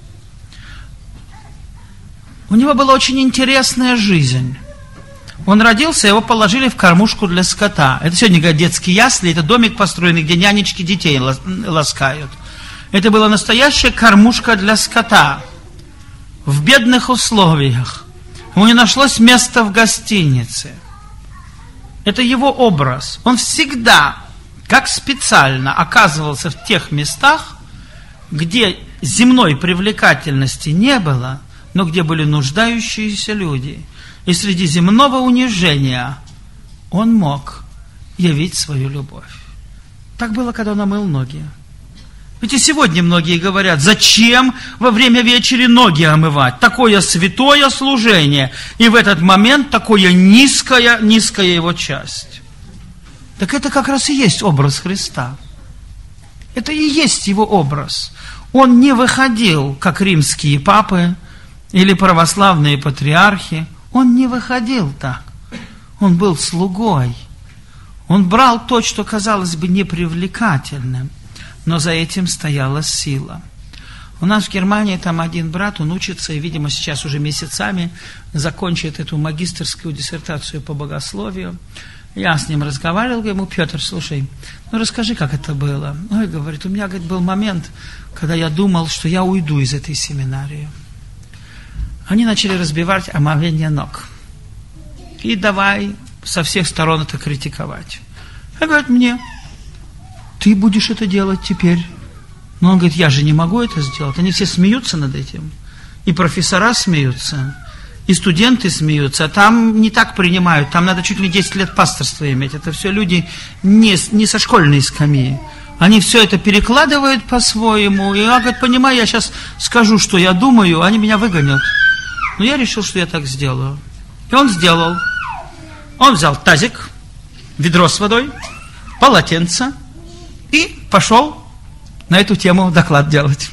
У него была очень интересная жизнь. Он родился, его положили в кормушку для скота. Это сегодня, говорят, детские ясли, это домик построенный, где нянечки детей ласкают. Это была настоящая кормушка для скота. В бедных условиях. Ему не нашлось места в гостинице. Это его образ. Он всегда, как специально, оказывался в тех местах, где земной привлекательности не было, но где были нуждающиеся люди. И среди земного унижения он мог явить свою любовь. Так было, когда он омыл ноги. Ведь и сегодня многие говорят, зачем во время вечери ноги омывать? Такое святое служение. И в этот момент такое низкая его часть. Так это как раз и есть образ Христа. Это и есть его образ. Он не выходил, как римские папы или православные патриархи. Он не выходил так. Он был слугой. Он брал то, что казалось бы непривлекательным. Но за этим стояла сила. У нас в Германии там один брат, он учится, и, видимо, сейчас уже месяцами закончит эту магистерскую диссертацию по богословию. Я с ним разговаривал, говорю ему: Петр, слушай, ну расскажи, как это было. Ой, говорит, у меня, говорит, был момент, когда я думал, что я уйду из этой семинарии. Они начали разбивать омовение ног. И давай со всех сторон это критиковать. Я говорю: мне. ты будешь это делать теперь. Но он говорит, я же не могу это сделать. Они все смеются над этим. И профессора смеются, и студенты смеются. Там не так принимают, там надо чуть ли 10 лет пасторства иметь. Это все люди не со школьной скамьи. Они все это перекладывают по-своему. И я, говорит, понимаю, я сейчас скажу, что я думаю, они меня выгонят. Но я решил, что я так сделаю. И он сделал. Он взял тазик, ведро с водой, полотенце и пошел на эту тему доклад делать.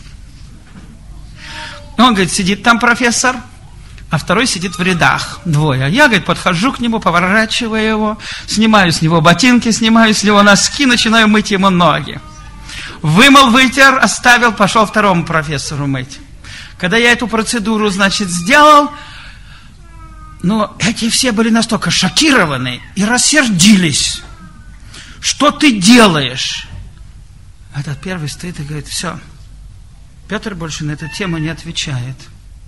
Он, говорит, сидит там профессор, а второй сидит в рядах, двое. Я, говорит, подхожу к нему, поворачиваю его, снимаю с него ботинки, снимаю с него носки, начинаю мыть ему ноги. Вымыл, вытер, оставил, пошел второму профессору мыть. Когда я эту процедуру, значит, сделал, но эти все были настолько шокированы и рассердились. Что ты делаешь? Этот первый стоит и говорит, все, Петр больше на эту тему не отвечает.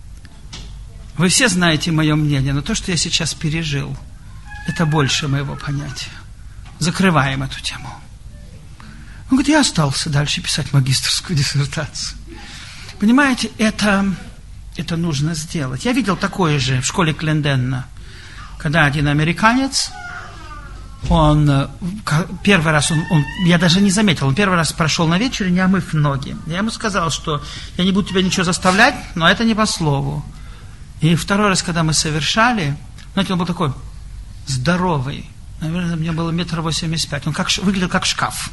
Вы все знаете мое мнение, но то, что я сейчас пережил, это больше моего понятия. Закрываем эту тему. Он говорит, я остался дальше писать магистерскую диссертацию. Понимаете, это нужно сделать. Я видел такое же в школе Кленденна, когда один американец, он первый раз, я даже не заметил, он первый раз прошел на вечере, не омыв ноги. Я ему сказал, что я не буду тебя ничего заставлять, но это не по слову. И второй раз, когда мы совершали, знаете, он был такой здоровый, наверное, мне было 1,85 м, он выглядел как шкаф.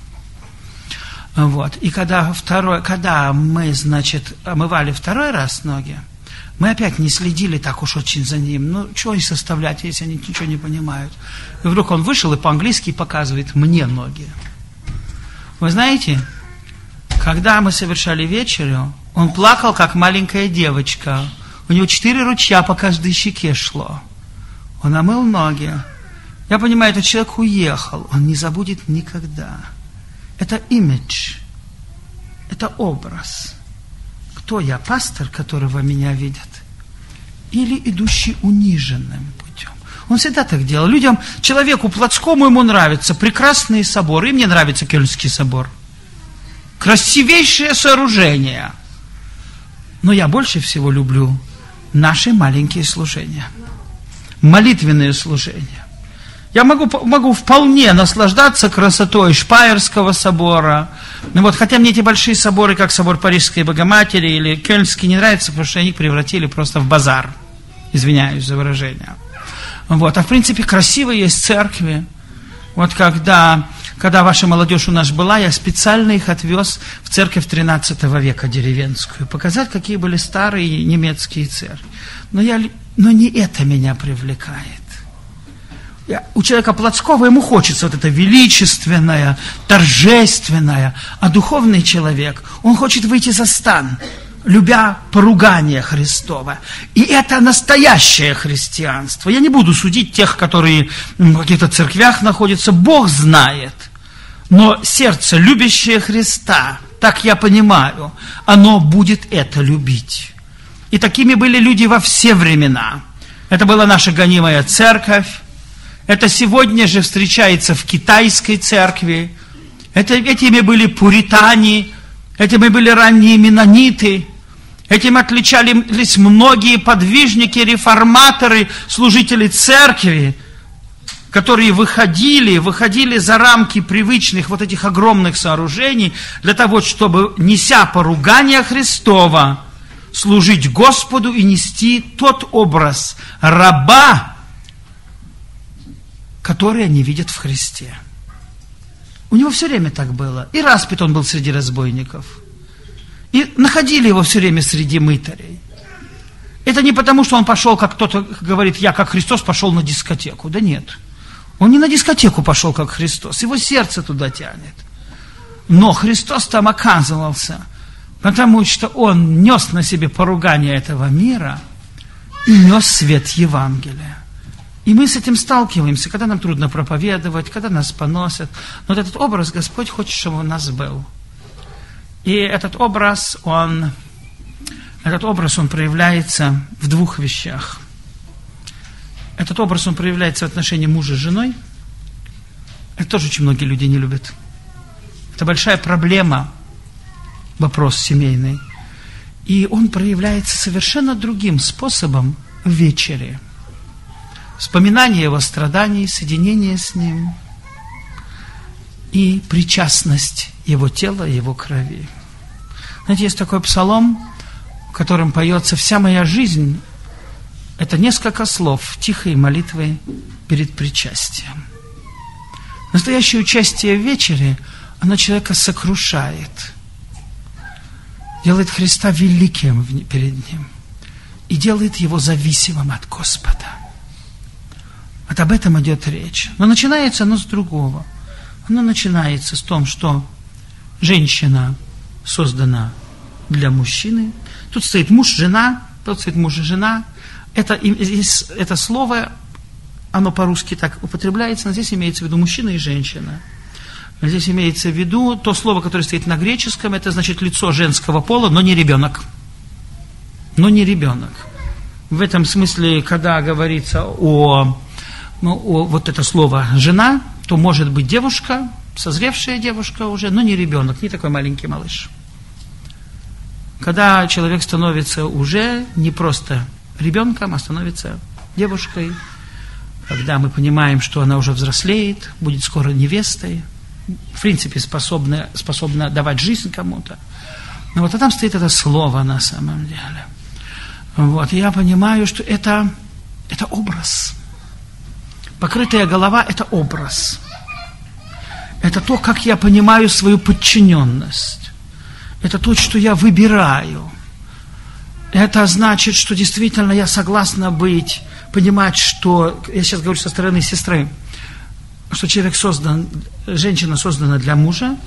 Вот. И когда мы, значит, омывали второй раз ноги, мы опять не следили так уж очень за ним. Ну, чего их составлять, если они ничего не понимают? И вдруг он вышел и по-английски показывает мне ноги. Вы знаете, когда мы совершали вечерю, он плакал, как маленькая девочка. У него 4 ручья по каждой щеке шло. Он омыл ноги. Я понимаю, этот человек уехал. Он не забудет никогда. Это имидж. Это образ. Кто я? Пастор, которого меня видят? Или идущий униженным путем? Он всегда так делал. Человеку плотскому ему нравятся прекрасные соборы. И мне нравится Кёльнский собор. Красивейшее сооружение. Но я больше всего люблю наши маленькие служения. Молитвенные служения. Я могу вполне наслаждаться красотой Шпайерского собора. Ну вот, хотя мне эти большие соборы, как собор Парижской Богоматери или Кёльнский, не нравятся, потому что они их превратили просто в базар. Извиняюсь за выражение. Вот. А в принципе красивые есть церкви. Вот когда ваша молодежь у нас была, я специально их отвез в церковь 13 века деревенскую, показать, какие были старые немецкие церкви. Но не это меня привлекает. У человека плотского ему хочется вот это величественное, торжественное, а духовный человек, он хочет выйти за стан, любя поругание Христова. И это настоящее христианство. Я не буду судить тех, которые в каких-то церквях находятся, Бог знает. Но сердце, любящее Христа, так я понимаю, оно будет это любить. И такими были люди во все времена. Это была наша гонимая церковь. Это сегодня же встречается в китайской церкви. Этими были пуритане, этими были ранние менониты. Этим отличались многие подвижники, реформаторы, служители церкви, которые выходили за рамки привычных вот этих огромных сооружений для того, чтобы, неся поругание Христова, служить Господу и нести тот образ раба, который они видят в Христе. У него все время так было. И распят он был среди разбойников. И находили его все время среди мытарей. Это не потому, что он пошел, как кто-то говорит, я как Христос пошел на дискотеку. Да нет. Он не на дискотеку пошел, как Христос. Его сердце туда тянет. Но Христос там оказывался, потому что он нес на себе поругание этого мира и нес свет Евангелия. И мы с этим сталкиваемся, когда нам трудно проповедовать, когда нас поносят. Но вот этот образ Господь хочет, чтобы у нас был. И этот образ, он проявляется в 2 вещах. Этот образ, он проявляется в отношении мужа с женой. Это тоже очень многие люди не любят. Это большая проблема, вопрос семейный. И он проявляется совершенно другим способом в вечере. Вспоминание его страданий, соединение с ним и причастность его тела и его крови. Знаете, есть такой псалом, в котором поется «Вся моя жизнь» – это несколько слов тихой молитвы перед причастием. Настоящее участие в вечере, оно человека сокрушает, делает Христа великим перед Ним и делает Его зависимым от Господа. Вот об этом идет речь. Но начинается оно с другого. Оно начинается с том, что женщина создана для мужчины. Тут стоит муж-жена, тут стоит муж и жена. Это слово, оно по-русски так употребляется, но здесь имеется в виду мужчина и женщина. Здесь имеется в виду то слово, которое стоит на греческом, это значит лицо женского пола, но не ребенок. Но не ребенок. В этом смысле, когда говорится о вот это слово «жена», то может быть девушка, созревшая девушка уже, но не ребенок, не такой маленький малыш. Когда человек становится уже не просто ребенком, а становится девушкой, когда мы понимаем, что она уже взрослеет, будет скоро невестой, в принципе, способна давать жизнь кому-то. Но вот там стоит это слово на самом деле. Вот, и я понимаю, что это образ. Покрытая голова – это образ. Это то, как я понимаю свою подчиненность. Это то, что я выбираю. Это значит, что действительно я согласна понимать, что, я сейчас говорю со стороны сестры, что женщина создана для мужа,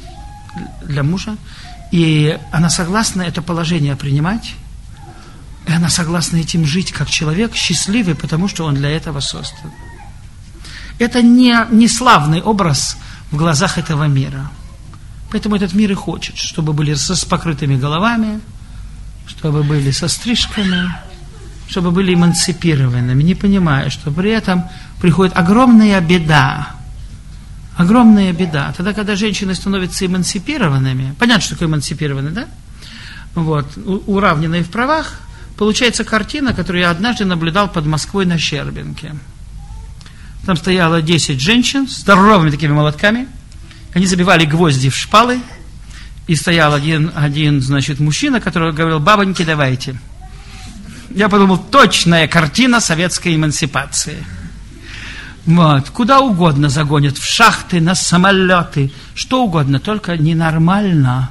и она согласна это положение принимать, и она согласна этим жить как человек, счастливый, потому что он для этого создан. Это не славный образ в глазах этого мира. Поэтому этот мир и хочет, чтобы были с покрытыми головами, чтобы были со стрижками, чтобы были эмансипированными, не понимая, что при этом приходит огромная беда. Огромная беда. Тогда, когда женщины становятся эмансипированными, понятно, что такое эмансипированные, да? Вот, уравненные в правах, получается картина, которую я однажды наблюдал под Москвой на Щербинке. Там стояло 10 женщин с здоровыми такими молотками. Они забивали гвозди в шпалы. И стоял один, значит, мужчина, который говорил: бабоньки, давайте. Я подумал, точная картина советской эмансипации. Вот. Куда угодно загонят, в шахты, на самолеты, что угодно, только ненормально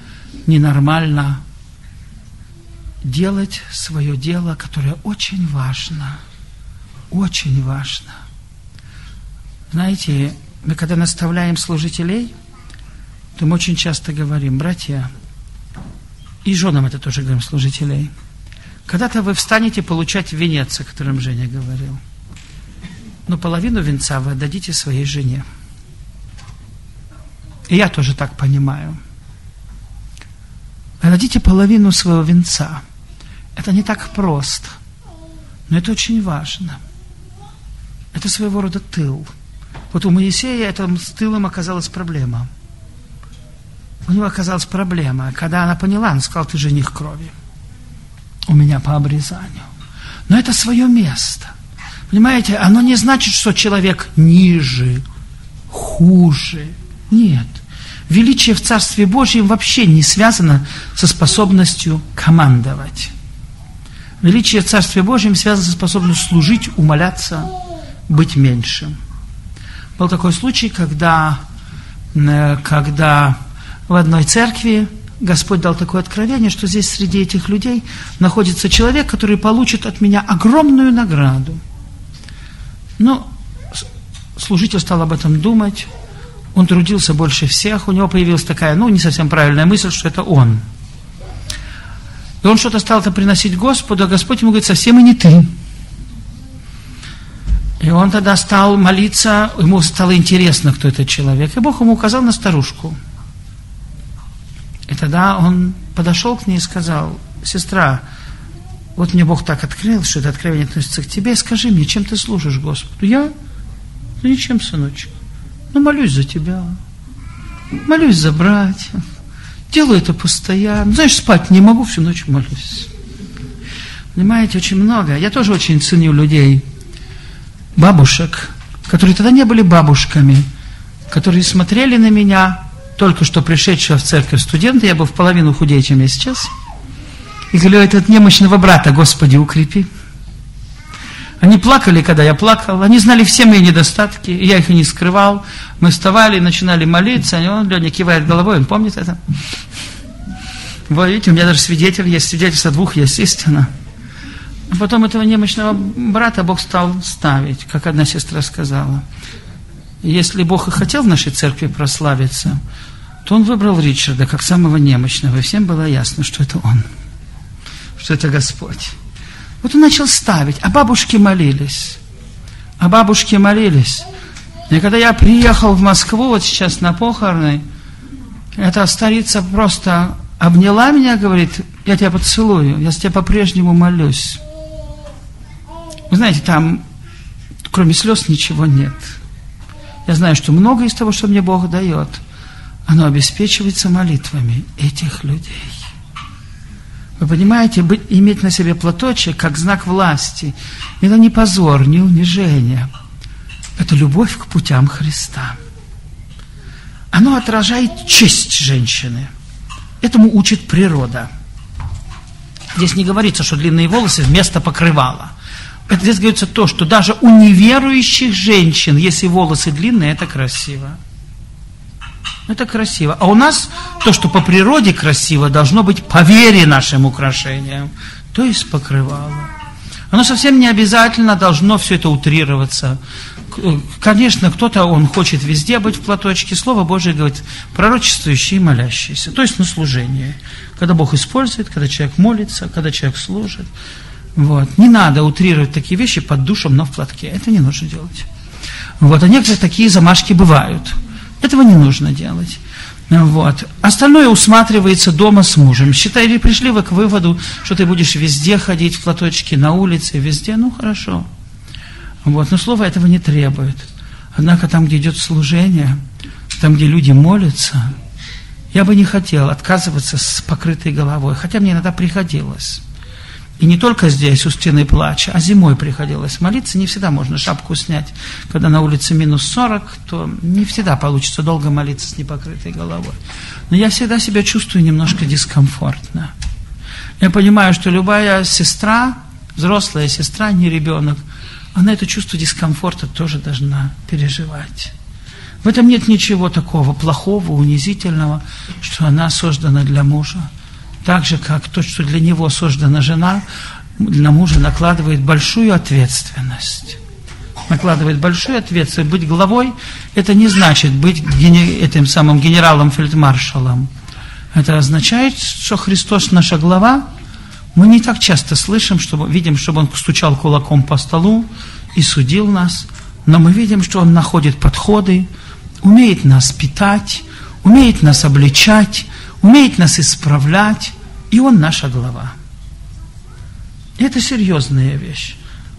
делать свое дело, которое очень важно. Очень важно. Знаете, мы когда наставляем служителей, то мы очень часто говорим: братья, и женам это тоже говорим, служителей, когда-то вы встанете получать венец, о котором Женя говорил, но половину венца вы отдадите своей жене. И я тоже так понимаю. Отдадите половину своего венца. Это не так просто, но это очень важно. Это своего рода тыл. Вот у Моисея с тылом оказалась проблема. У него оказалась проблема. Когда она поняла, он сказал: ты жених крови. У меня по обрезанию. Но это свое место. Понимаете, оно не значит, что человек ниже, хуже. Нет. Величие в Царстве Божьем вообще не связано со способностью командовать. Величие в Царстве Божьем связано со способностью служить, умоляться, быть меньшим. Был такой случай, когда в одной церкви Господь дал такое откровение, что здесь среди этих людей находится человек, который получит от меня огромную награду. Но служитель стал об этом думать, он трудился больше всех, у него появилась такая, не совсем правильная мысль, что это он. И он что-то стал приносить Господу, а Господь ему говорит: совсем и не ты. И он тогда стал молиться, ему стало интересно, кто этот человек, и Бог ему указал на старушку. И тогда он подошел к ней и сказал: сестра, вот мне Бог так открыл, что это откровение относится к тебе, скажи мне, чем ты служишь Господу? Я? Да ничем, сыночек. Молюсь за тебя. молюсь за братьев, делаю это постоянно. Знаешь, спать не могу, всю ночь молюсь. Понимаете, очень много. Я тоже очень ценю людей, бабушек, которые тогда не были бабушками, которые смотрели на меня, только что пришедшего в церковь студента, я был в половину худее, чем я сейчас, и говорю, этот немощного брата, Господи, укрепи. Они плакали, когда я плакал, они знали все мои недостатки, и я их и не скрывал. Мы вставали, начинали молиться, и он, Леня, кивает головой, он помнит это. Вы видите, у меня даже свидетель есть, свидетельство двух есть, истина. А потом этого немощного брата Бог стал ставить, как одна сестра сказала. Если Бог и хотел в нашей церкви прославиться, то Он выбрал Ричарда как самого немощного, и всем было ясно, что это он, что это Господь. Вот он начал ставить, а бабушки молились. И когда я приехал в Москву, вот сейчас на похороны, эта старица просто обняла меня, говорит, я тебя поцелую, я за тебя по-прежнему молюсь. Вы знаете, там, кроме слез, ничего нет. Я знаю, что многое из того, что мне Бог дает, оно обеспечивается молитвами этих людей. Вы понимаете, иметь на себе платочек как знак власти, это не позор, не унижение. Это любовь к путям Христа. Оно отражает честь женщины. Этому учит природа. Здесь не говорится, что длинные волосы вместо покрывала. Здесь говорится то, что даже у неверующих женщин, если волосы длинные, это красиво. Это красиво. А у нас то, что по природе красиво, должно быть по вере нашим украшением, то есть покрывало. Оно совсем не обязательно должно все это утрироваться. Конечно, кто-то, он хочет везде быть в платочке. Слово Божие говорит, пророчествующий и молящийся. То есть на служение. Когда Бог использует, когда человек молится, когда человек служит. Вот. Не надо утрировать такие вещи под душем, но в платке. Это не нужно делать. Вот. А некоторые такие замашки бывают. Этого не нужно делать. Вот. Остальное усматривается дома с мужем. Считай, пришли вы к выводу, что ты будешь везде ходить в платочке, на улице, везде, ну хорошо. Вот. Но слово этого не требует. Однако там, где идет служение, там, где люди молятся, я бы не хотел отказываться с покрытой головой, хотя мне иногда приходилось. И не только здесь, у стены плача, а зимой приходилось молиться. Не всегда можно шапку снять. Когда на улице минус 40, то не всегда получится долго молиться с непокрытой головой. Но я всегда себя чувствую немножко дискомфортно. Я понимаю, что любая сестра, взрослая сестра, не ребенок, она это чувство дискомфорта тоже должна переживать. В этом нет ничего такого плохого, унизительного, что она создана для мужа. Так же, как то, что для него создана жена, на мужа накладывает большую ответственность. Накладывает большую ответственность. Быть главой, это не значит быть этим самым генералом-фельдмаршалом. Это означает, что Христос наша глава. Мы не так часто слышим, видим, чтобы Он стучал кулаком по столу и судил нас. Но мы видим, что Он находит подходы, умеет нас питать, умеет нас обличать, умеет нас исправлять, и Он наша глава. Это серьезная вещь.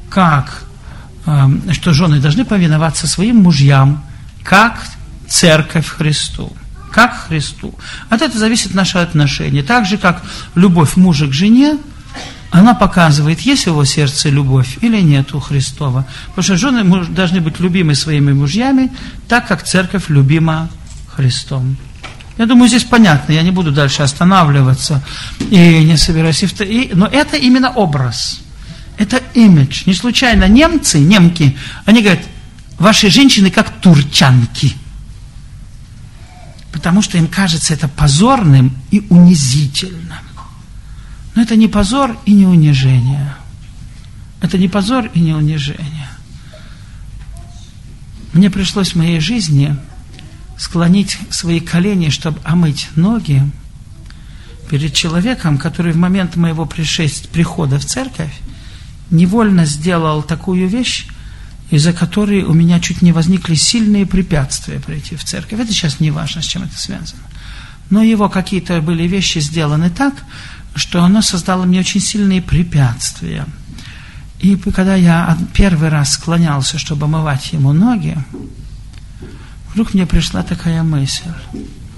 Что жены должны повиноваться своим мужьям, как церковь Христу. Как Христу. От этого зависит наше отношение. Так же, как любовь мужа к жене, она показывает, есть в его сердце любовь или нет у Христова. Потому что жены должны быть любимы своими мужьями, так как церковь любима Христом. Я думаю, здесь понятно, я не буду дальше останавливаться и не собираюсь. Но это именно образ, это имидж. Не случайно немки, они говорят, ваши женщины как турчанки. Потому что им кажется это позорным и унизительным. Но это не позор и не унижение. Это не позор и не унижение. Мне пришлось в моей жизни склонить свои колени, чтобы омыть ноги перед человеком, который в момент моего прихода в церковь невольно сделал такую вещь, из-за которой у меня чуть не возникли сильные препятствия прийти в церковь. Это сейчас не важно, с чем это связано. Но его какие-то были вещи сделаны так, что оно создало мне очень сильные препятствия. И когда я первый раз склонялся, чтобы омывать ему ноги, вдруг мне пришла такая мысль.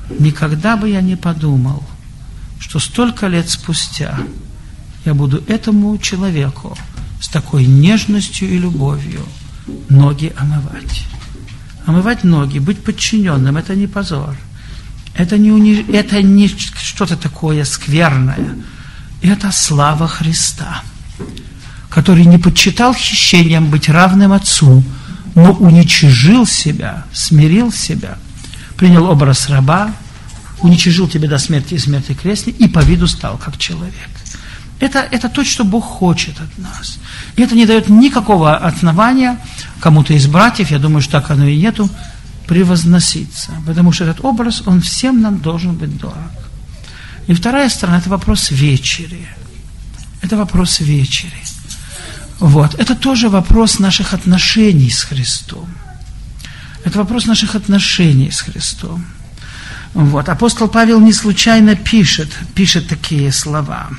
никогда бы я не подумал, что столько лет спустя я буду этому человеку с такой нежностью и любовью ноги омывать. Омывать ноги, быть подчиненным – это не позор. Это не что-то такое скверное. Это слава Христа, который не почитал хищением быть равным Отцу, но уничижил себя, смирил себя, принял образ раба, уничижил тебя до смерти и смерти крестной, и по виду стал как человек. Это то, что Бог хочет от нас. И это не дает никакого основания кому-то из братьев, я думаю, что так оно и нету, превозноситься. Потому что этот образ, он всем нам должен быть дорог. И вторая сторона – это вопрос вечери. Это вопрос вечери. Вот. Это тоже вопрос наших отношений с Христом. Это вопрос наших отношений с Христом. Вот. Апостол Павел не случайно пишет такие слова.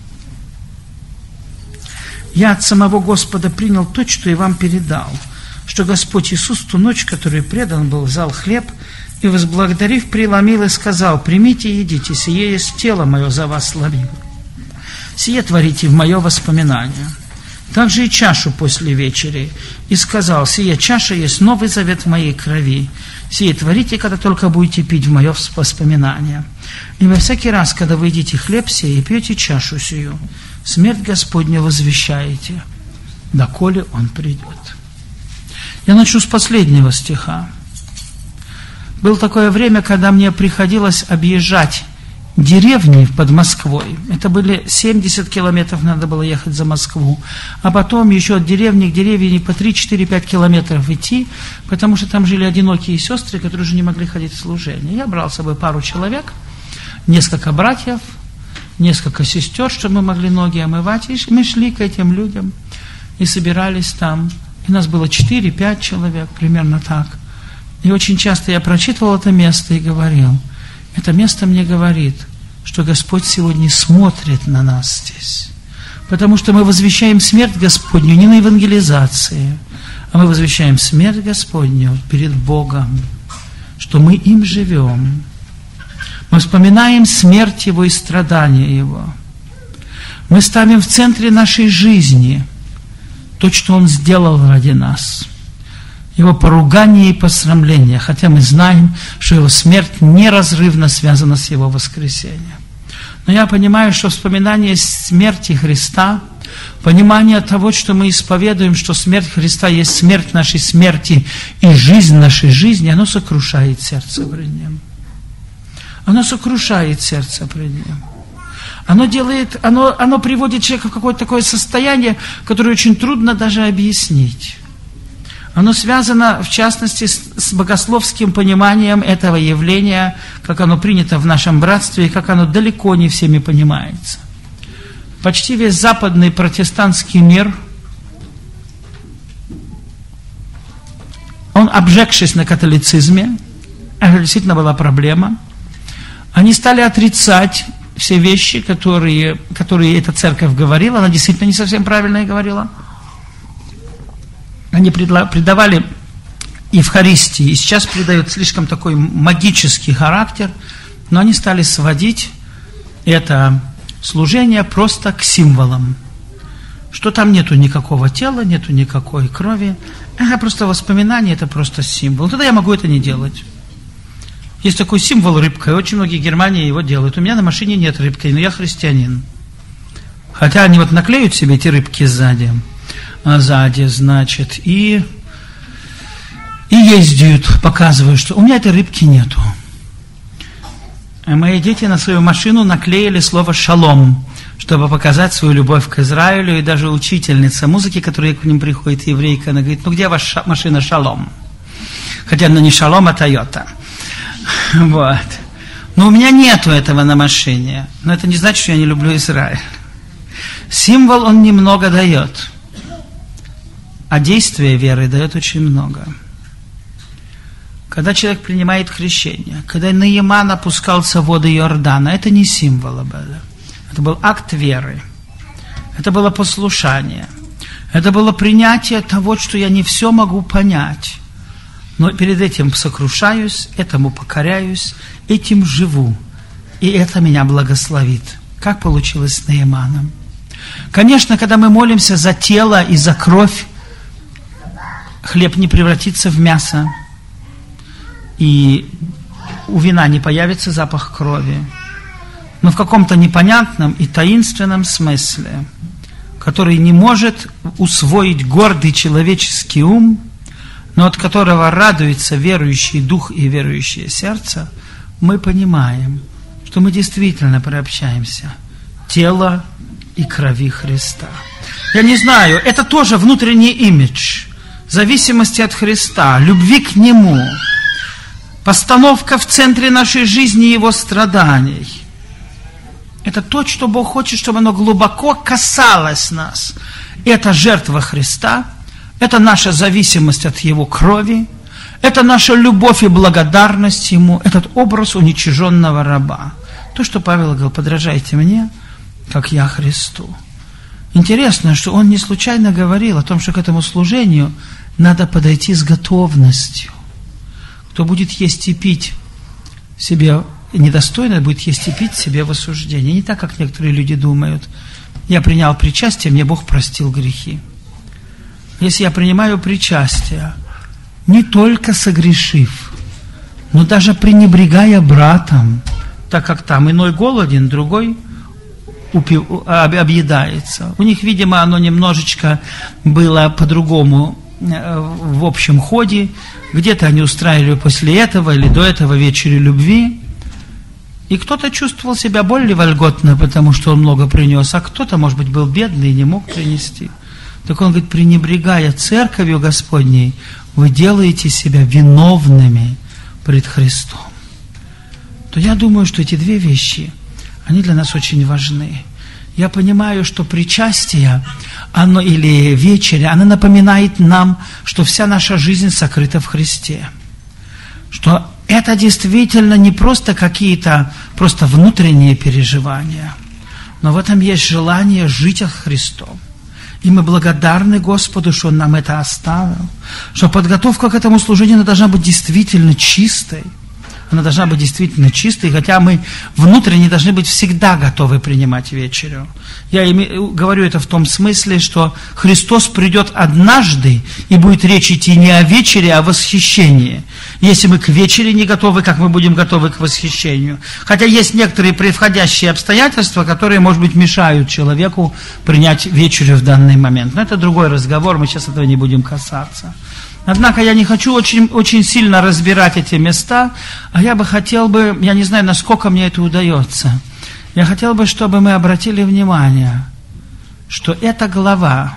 «Я от самого Господа принял то, что и вам передал, что Господь Иисус в ту ночь, которую предан был, взял хлеб и, возблагодарив, преломил и сказал: примите и едите, сие есть тело мое за вас славимое. Сие творите в мое воспоминание. Также и чашу после вечери, и сказал: сия чаша есть новый завет в моей крови. Сие творите, когда только будете пить в мое воспоминание. Ибо всякий раз, когда вы едите хлеб сей и пьете чашу сию, смерть Господню возвещаете, доколе Он придет». Я начну с последнего стиха. Было такое время, когда мне приходилось объезжать деревни под Москвой. Это были 70 километров, надо было ехать за Москву. А потом еще от деревни к деревне по 3-4-5 километров идти, потому что там жили одинокие сестры, которые уже не могли ходить в служение. Я брал с собой пару человек, несколько братьев, несколько сестер, чтобы мы могли ноги омывать. И мы шли к этим людям и собирались там. И нас было 4-5 человек, примерно так. И очень часто я прочитывал это место и говорил: это место мне говорит, что Господь сегодня смотрит на нас здесь. Потому что мы возвещаем смерть Господню не на евангелизации, а мы возвещаем смерть Господню перед Богом, что мы им живем. Мы вспоминаем смерть Его и страдания Его. Мы ставим в центре нашей жизни то, что Он сделал ради нас. Его поругание и посрамление, хотя мы знаем, что Его смерть неразрывно связана с Его воскресением. Но я понимаю, что вспоминание смерти Христа, понимание того, что мы исповедуем, что смерть Христа есть смерть нашей смерти и жизнь нашей жизни, оно сокрушает сердце пред Ним. Оно сокрушает сердце пред Ним. Оно приводит человека в какое-то такое состояние, которое очень трудно даже объяснить. Оно связано, в частности, с богословским пониманием этого явления, как оно принято в нашем братстве, и как оно далеко не всеми понимается. Почти весь западный протестантский мир, он, обжегшись на католицизме, это действительно была проблема, они стали отрицать все вещи, которые эта церковь говорила, она действительно не совсем правильно говорила. Они придавали Евхаристии, и сейчас придают слишком такой магический характер, но они стали сводить это служение просто к символам. Что там нету никакого тела, нету никакой крови, это просто воспоминание, это просто символ. Тогда я могу это не делать. Есть такой символ рыбка, и очень многие в Германии его делают. У меня на машине нет рыбки, но я христианин. Хотя они вот наклеют себе эти рыбки сзади, значит, и ездят, показывают, что у меня этой рыбки нету. А мои дети на свою машину наклеили слово «шалом», чтобы показать свою любовь к Израилю, и даже учительница музыки, которая к ним приходит, еврейка, она говорит: ну где ваша машина «шалом»? Хотя она не «шалом», а «Тойота». Вот. Но у меня нету этого на машине. Но это не значит, что я не люблю Израиль. Символ он немного дает, а действие веры дает очень много. Когда человек принимает крещение, когда Наиман опускался в воды Иордана, это не символ было. Это был акт веры. Это было послушание. Это было принятие того, что я не все могу понять, Но перед этим сокрушаюсь, этому покоряюсь, этим живу. И это меня благословит. Как получилось с Нааманом? Конечно, когда мы молимся за тело и за кровь, хлеб не превратится в мясо, и у вина не появится запах крови. Но в каком-то непонятном и таинственном смысле, который не может усвоить гордый человеческий ум, но от которого радуется верующий дух и верующее сердце, мы понимаем, что мы действительно приобщаемся тело и крови Христа. Я не знаю, это тоже внутренний имидж зависимости от Христа, любви к Нему, постановка в центре нашей жизни Его страданий. Это то, что Бог хочет, чтобы оно глубоко касалось нас. Это жертва Христа, это наша зависимость от Его крови, это наша любовь и благодарность Ему, этот образ уничиженного раба. То, что Павел говорил: подражайте мне, как я Христу. Интересно, что он не случайно говорил о том, что к этому служению надо подойти с готовностью. Кто будет есть и пить себе недостойно, будет есть и пить себе в осуждении. Не так, как некоторые люди думают. Я принял причастие, мне Бог простил грехи. Если я принимаю причастие, не только согрешив, но даже пренебрегая братом, так как там иной голоден, другой объедается. У них, видимо, оно немножечко было по-другому в общем ходе. Где-то они устраивали после этого или до этого вечерю любви. И кто-то чувствовал себя более вольготно, потому что он много принес, а кто-то, может быть, был бедный и не мог принести. Так он говорит: пренебрегая церковью Господней, вы делаете себя виновными пред Христом. То я думаю, что эти две вещи, они для нас очень важны. Я понимаю, что причастие, оно, или вечеря, оно напоминает нам, что вся наша жизнь сокрыта в Христе. Что это действительно не просто какие-то просто внутренние переживания, но в этом есть желание жить от Христом. И мы благодарны Господу, что Он нам это оставил, что подготовка к этому служению она должна быть действительно чистой. Она должна быть действительно чистой, хотя мы внутренне должны быть всегда готовы принимать вечерю. Я говорю это в том смысле, что Христос придет однажды, и будет речь идти не о вечере, а о восхищении. Если мы к вечере не готовы, как мы будем готовы к восхищению? Хотя есть некоторые превходящие обстоятельства, которые, может быть, мешают человеку принять вечерю в данный момент. Но это другой разговор, мы сейчас этого не будем касаться. Однако я не хочу очень сильно разбирать эти места, а я бы хотел бы, я не знаю, насколько мне это удается, я хотел бы, чтобы мы обратили внимание, что эта глава,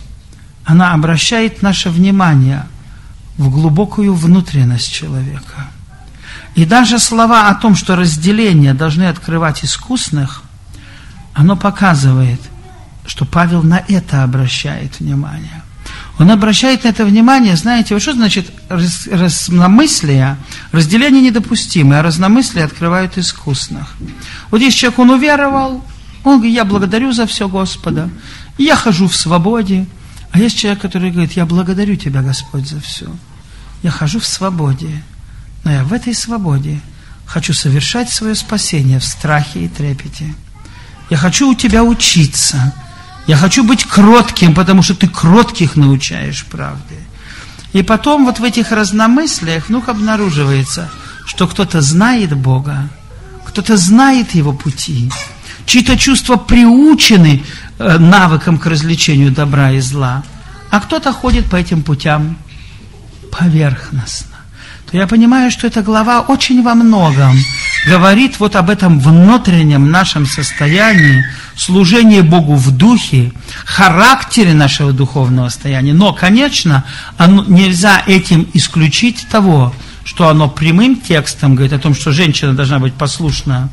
она обращает наше внимание в глубокую внутренность человека. И даже слова о том, что разделения должны открывать искусных, оно показывает, что Павел на это обращает внимание. Он обращает на это внимание, знаете, вот что значит разномыслие? Разделение недопустимое, а разномыслие открывают искусных. Вот если человек, он уверовал, он говорит: я благодарю за все Господа, я хожу в свободе. А есть человек, который говорит: я благодарю Тебя, Господь, за все. Я хожу в свободе, но я в этой свободе хочу совершать свое спасение в страхе и трепете. Я хочу у Тебя учиться. Я хочу быть кротким, потому что Ты кротких научаешь правде. И потом вот в этих разномыслиях вдруг обнаруживается, что кто-то знает Бога, кто-то знает Его пути, чьи-то чувства приучены навыкам к развлечению добра и зла, а кто-то ходит по этим путям поверхностно. То я понимаю, что эта глава очень во многом говорит вот об этом внутреннем нашем состоянии, служении Богу в духе, характере нашего духовного состояния. Но, конечно, нельзя этим исключить того, что оно прямым текстом говорит о том, что женщина должна быть послушна,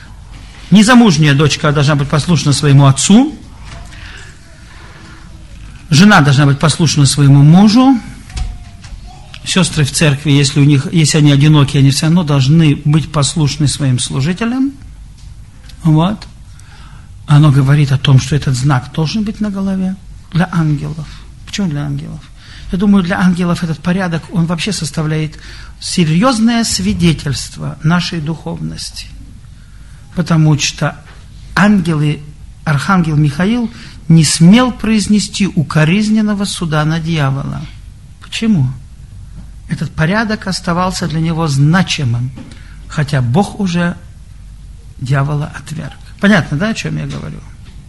незамужняя дочка должна быть послушна своему отцу, жена должна быть послушна своему мужу, сестры в церкви, если они одиноки, они все равно должны быть послушны своим служителям. Вот. Оно говорит о том, что этот знак должен быть на голове для ангелов. Почему для ангелов? Я думаю, для ангелов этот порядок, он вообще составляет серьезное свидетельство нашей духовности. Потому что ангелы, архангел Михаил не смел произнести укоризненного суда на дьявола. Почему? Этот порядок оставался для него значимым, хотя Бог уже дьявола отверг. Понятно, да, о чем я говорю?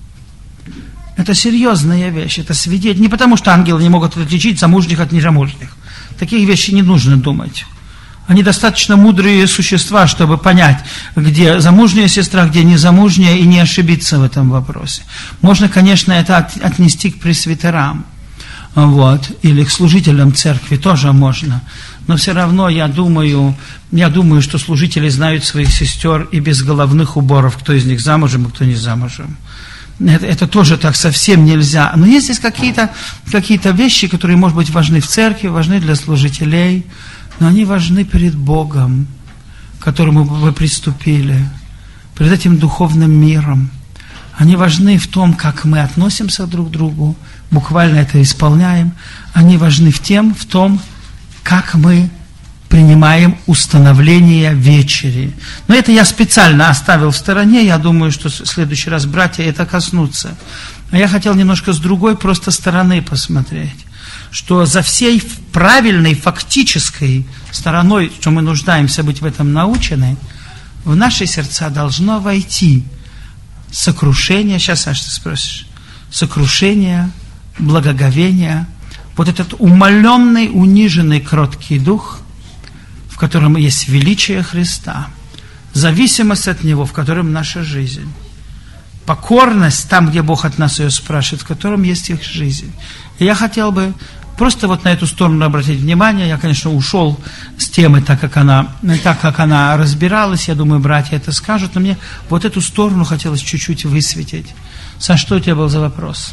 Это серьезная вещь, это свидетель. Не потому, что ангелы не могут отличить замужних от незамужних. Таких вещей не нужно думать. Они достаточно мудрые существа, чтобы понять, где замужняя сестра, где незамужняя, и не ошибиться в этом вопросе. Можно, конечно, это отнести к пресвитерам, вот, или к служителям церкви, тоже можно. Но все равно я думаю, что служители знают своих сестер и без головных уборов, кто из них замужем, а кто не замужем. Это тоже так совсем нельзя. Но есть здесь какие-то вещи, которые, может быть, важны в церкви, важны для служителей, но они важны перед Богом, к которому вы приступили, перед этим духовным миром. Они важны в том, как мы относимся друг к другу, буквально это исполняем. Они важны в том, как мы принимаем установление вечери. Но это я специально оставил в стороне. Я думаю, что в следующий раз братья это коснутся. А я хотел немножко с другой просто стороны посмотреть. Что за всей правильной, фактической стороной, что мы нуждаемся быть в этом научены, в наши сердца должно войти сокрушение, сейчас, Саша, ты спросишь, сокрушение, благоговение, вот этот умаленный, униженный, кроткий дух, в котором есть величие Христа, зависимость от Него, в котором наша жизнь, покорность там, где Бог от нас ее спрашивает, в котором есть их жизнь. И я хотел бы просто вот на эту сторону обратить внимание. Я, конечно, ушел с темы, так как она разбиралась. Я думаю, братья это скажут. Но мне вот эту сторону хотелось чуть-чуть высветить. Саш, что у тебя был за вопрос?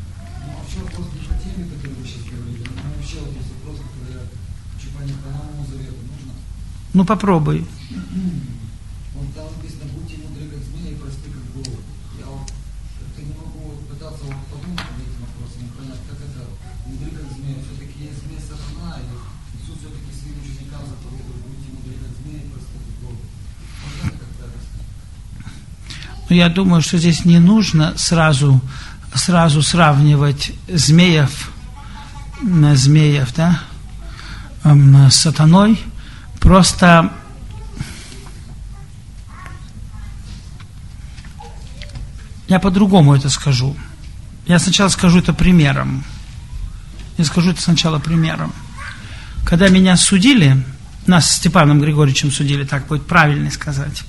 Ну, попробуй. Но я думаю, что здесь не нужно сразу сравнивать змеев, да, с сатаной. Просто я по-другому это скажу. Я сначала скажу это примером. Когда меня судили, нас с Степаном Григорьевичем судили, так будет правильно сказать,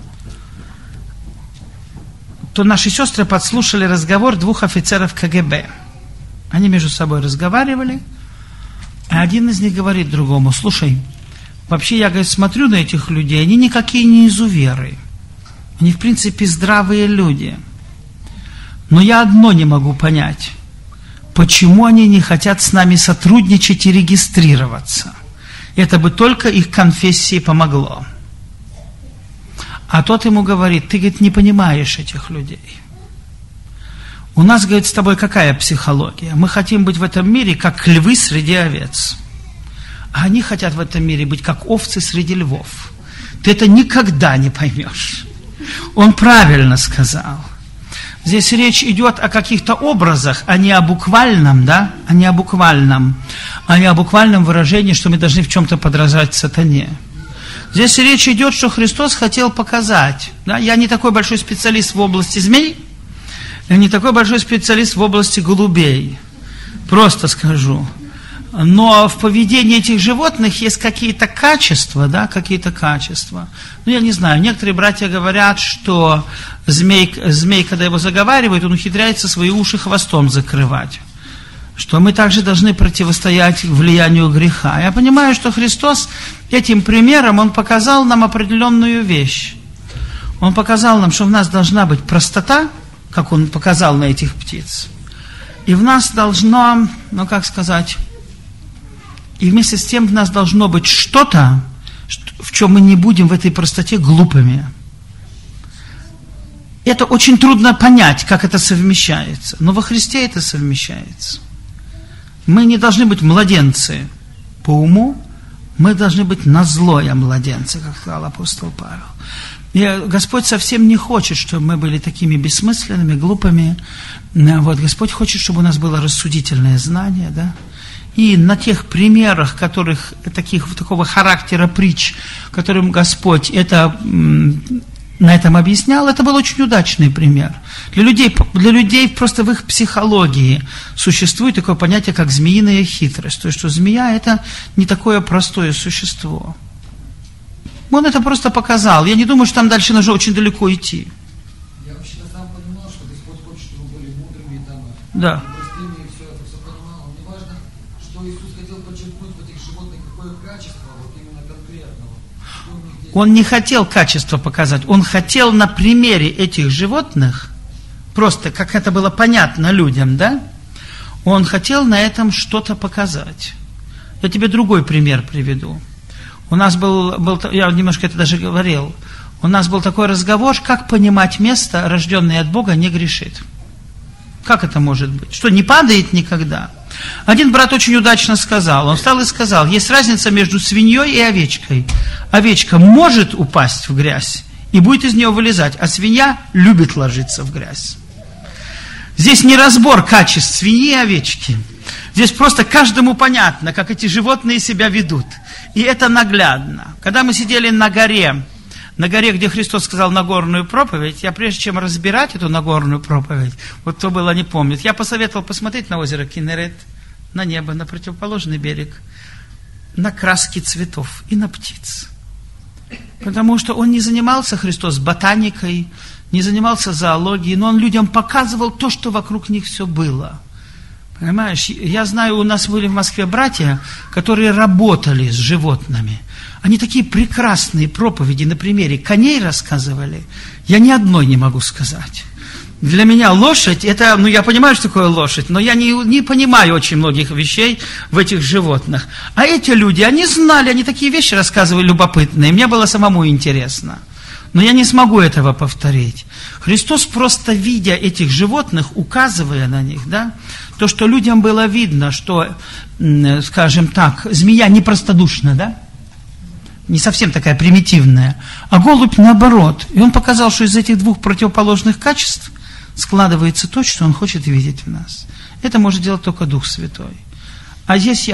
то наши сестры подслушали разговор двух офицеров КГБ. Они между собой разговаривали, а один из них говорит другому: слушай, вообще я, говорит, смотрю на этих людей, они никакие не изуверы. Они, в принципе, здравые люди. Но я одно не могу понять. Почему они не хотят с нами сотрудничать и регистрироваться? Это бы только их конфессии помогло. А тот ему говорит: ты, говорит, не понимаешь этих людей. У нас, говорит, с тобой какая психология? Мы хотим быть в этом мире, как львы среди овец. А они хотят в этом мире быть, как овцы среди львов. Ты это никогда не поймешь. Он правильно сказал. Здесь речь идет о каких-то образах, а не о буквальном, да? А не о буквальном выражении, что мы должны в чем-то подражать сатане. Здесь речь идет, что Христос хотел показать. Да? Я не такой большой специалист в области змей, я не такой большой специалист в области голубей. Просто скажу. Но в поведении этих животных есть какие-то качества, да, Ну, я не знаю, некоторые братья говорят, что змей, когда его заговаривают, он ухитряется свои уши хвостом закрывать. Что мы также должны противостоять влиянию греха. Я понимаю, что Христос этим примером, Он показал нам определенную вещь. Он показал нам, что в нас должна быть простота, как Он показал на этих птиц. И в нас должно, и вместе с тем в нас должно быть что-то, в чем мы не будем в этой простоте глупыми. Это очень трудно понять, как это совмещается. Но во Христе это совмещается. Мы не должны быть младенцы по уму, мы должны быть назлое младенцы, как сказал апостол Павел. И Господь совсем не хочет, чтобы мы были такими бессмысленными, глупыми. Вот, Господь хочет, чтобы у нас было рассудительное знание, да? И на тех примерах, такого характера притч, которым Господь на этом объяснял, это был очень удачный пример. Для людей просто в их психологии существует такое понятие, как змеиная хитрость. То есть, что змея – это не такое простое существо. Он это просто показал. Я не думаю, что там дальше нужно очень далеко идти. Я вообще-то сам понимал, что Господь хочет, чтобы мы были мудрыми и да. простыми, и все понимал. Мне важно, что Иисус хотел подчеркнуть в этих животных, какое качество, вот именно конкретного. Он не хотел качество показать, он хотел на примере этих животных, просто как это было понятно людям, да? Он хотел на этом что-то показать. Я тебе другой пример приведу. У нас я немножко это даже говорил, у нас был такой разговор, как понимать место, рожденное от Бога, не грешит. Как это может быть? Что, не падает никогда? Один брат очень удачно сказал, он встал и сказал, есть разница между свиньей и овечкой. Овечка может упасть в грязь и будет из нее вылезать, а свинья любит ложиться в грязь. Здесь не разбор качеств свиньи и овечки. Здесь просто каждому понятно, как эти животные себя ведут. И это наглядно. Когда мы сидели на горе, где Христос сказал Нагорную проповедь, я прежде чем разбирать эту Нагорную проповедь, вот кто было не помнит, я посоветовал посмотреть на озеро Кинерет, на небо, на противоположный берег, на краски цветов и на птиц. Потому что он не занимался, Христос, ботаникой, не занимался зоологией, но он людям показывал то, что вокруг них все было. Понимаешь, я знаю, у нас были в Москве братья, которые работали с животными. Они такие прекрасные проповеди на примере коней рассказывали. Я ни одной не могу сказать. Для меня лошадь, это, я понимаю, что такое лошадь, но я не понимаю очень многих вещей в этих животных. А эти люди, они знали, они такие вещи рассказывали любопытные. Мне было самому интересно. Но я не смогу этого повторить. Христос, просто видя этих животных, указывая на них, да, то, что людям было видно, что, скажем так, змея не простодушна, да, не совсем такая примитивная, а голубь наоборот. И он показал, что из этих двух противоположных качеств складывается то, что он хочет видеть в нас. Это может делать только Дух Святой. А здесь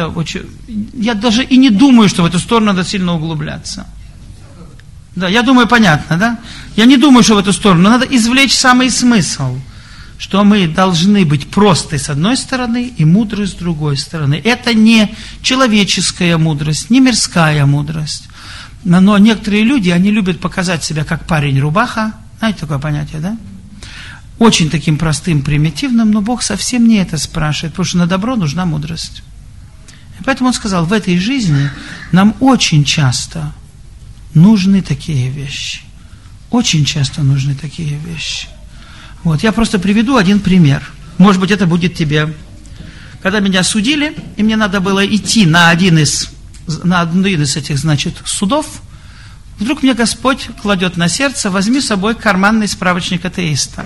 я даже и не думаю, что в эту сторону надо сильно углубляться. Да, я думаю, понятно, да? Я не думаю, что в эту сторону. Надо извлечь самый смысл, что мы должны быть просты с одной стороны и мудры с другой стороны. Это не человеческая мудрость, не мирская мудрость. Но некоторые люди, они любят показать себя как парень-рубаха. Знаете такое понятие, да? Очень таким простым, примитивным, но Бог совсем не это спрашивает, потому что на добро нужна мудрость. И поэтому Он сказал, в этой жизни нам очень часто нужны такие вещи. Очень часто нужны такие вещи. Вот, я просто приведу один пример. Может быть, это будет тебе. Когда меня судили, и мне надо было идти на один из этих, судов, вдруг мне Господь кладет на сердце, возьми с собой карманный справочник атеиста.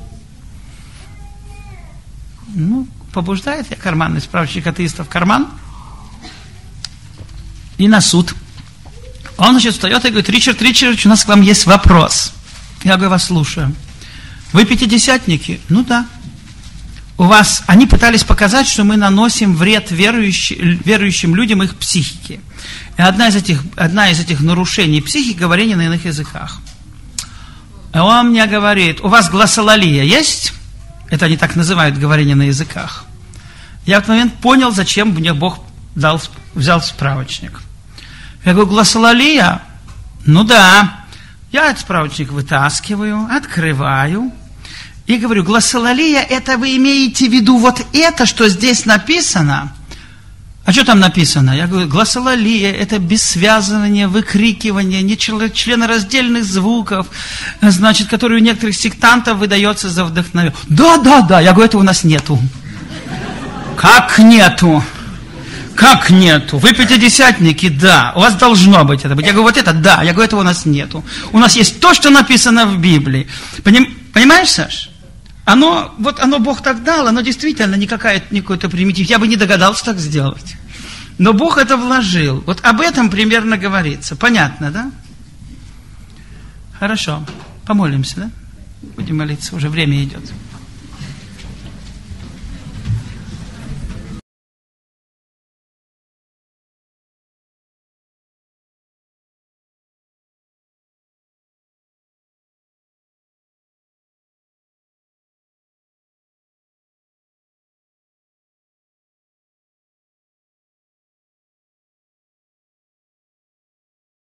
Побуждает я карманный справочник атеиста в карман и на суд. Он, встает и говорит, Ричард, у нас к вам есть вопрос. Я говорю, вас слушаю. Вы пятидесятники? Ну да. Они пытались показать, что мы наносим вред верующим людям их психике. И одна из этих нарушений психики – говорение на иных языках. И он мне говорит, у вас глоссолалия есть? Это они так называют говорение на языках. Я в этот момент понял, зачем мне Бог взял справочник. Я говорю, глоссолалия? Ну да. Я этот справочник вытаскиваю, открываю и говорю, глоссолалия, это вы имеете в виду вот это, что здесь написано? А что там написано? Я говорю, глоссолалия, это бессвязывание, выкрикивание, нечленораздельных звуков, которые у некоторых сектантов выдается за вдохновение. Да, я говорю, этого у нас нету. Как нету? Как нету? Вы пятидесятники, да, у вас должно быть это быть. Я говорю, вот это, да, я говорю, этого у нас нету. У нас есть то, что написано в Библии. Понимаешь, Саш? оно Бог так дал, оно действительно не какой-то примитив. Я бы не догадался так сделать. Но Бог это вложил. Вот об этом примерно говорится. Понятно, да? Хорошо. Помолимся, да? Будем молиться, уже время идет.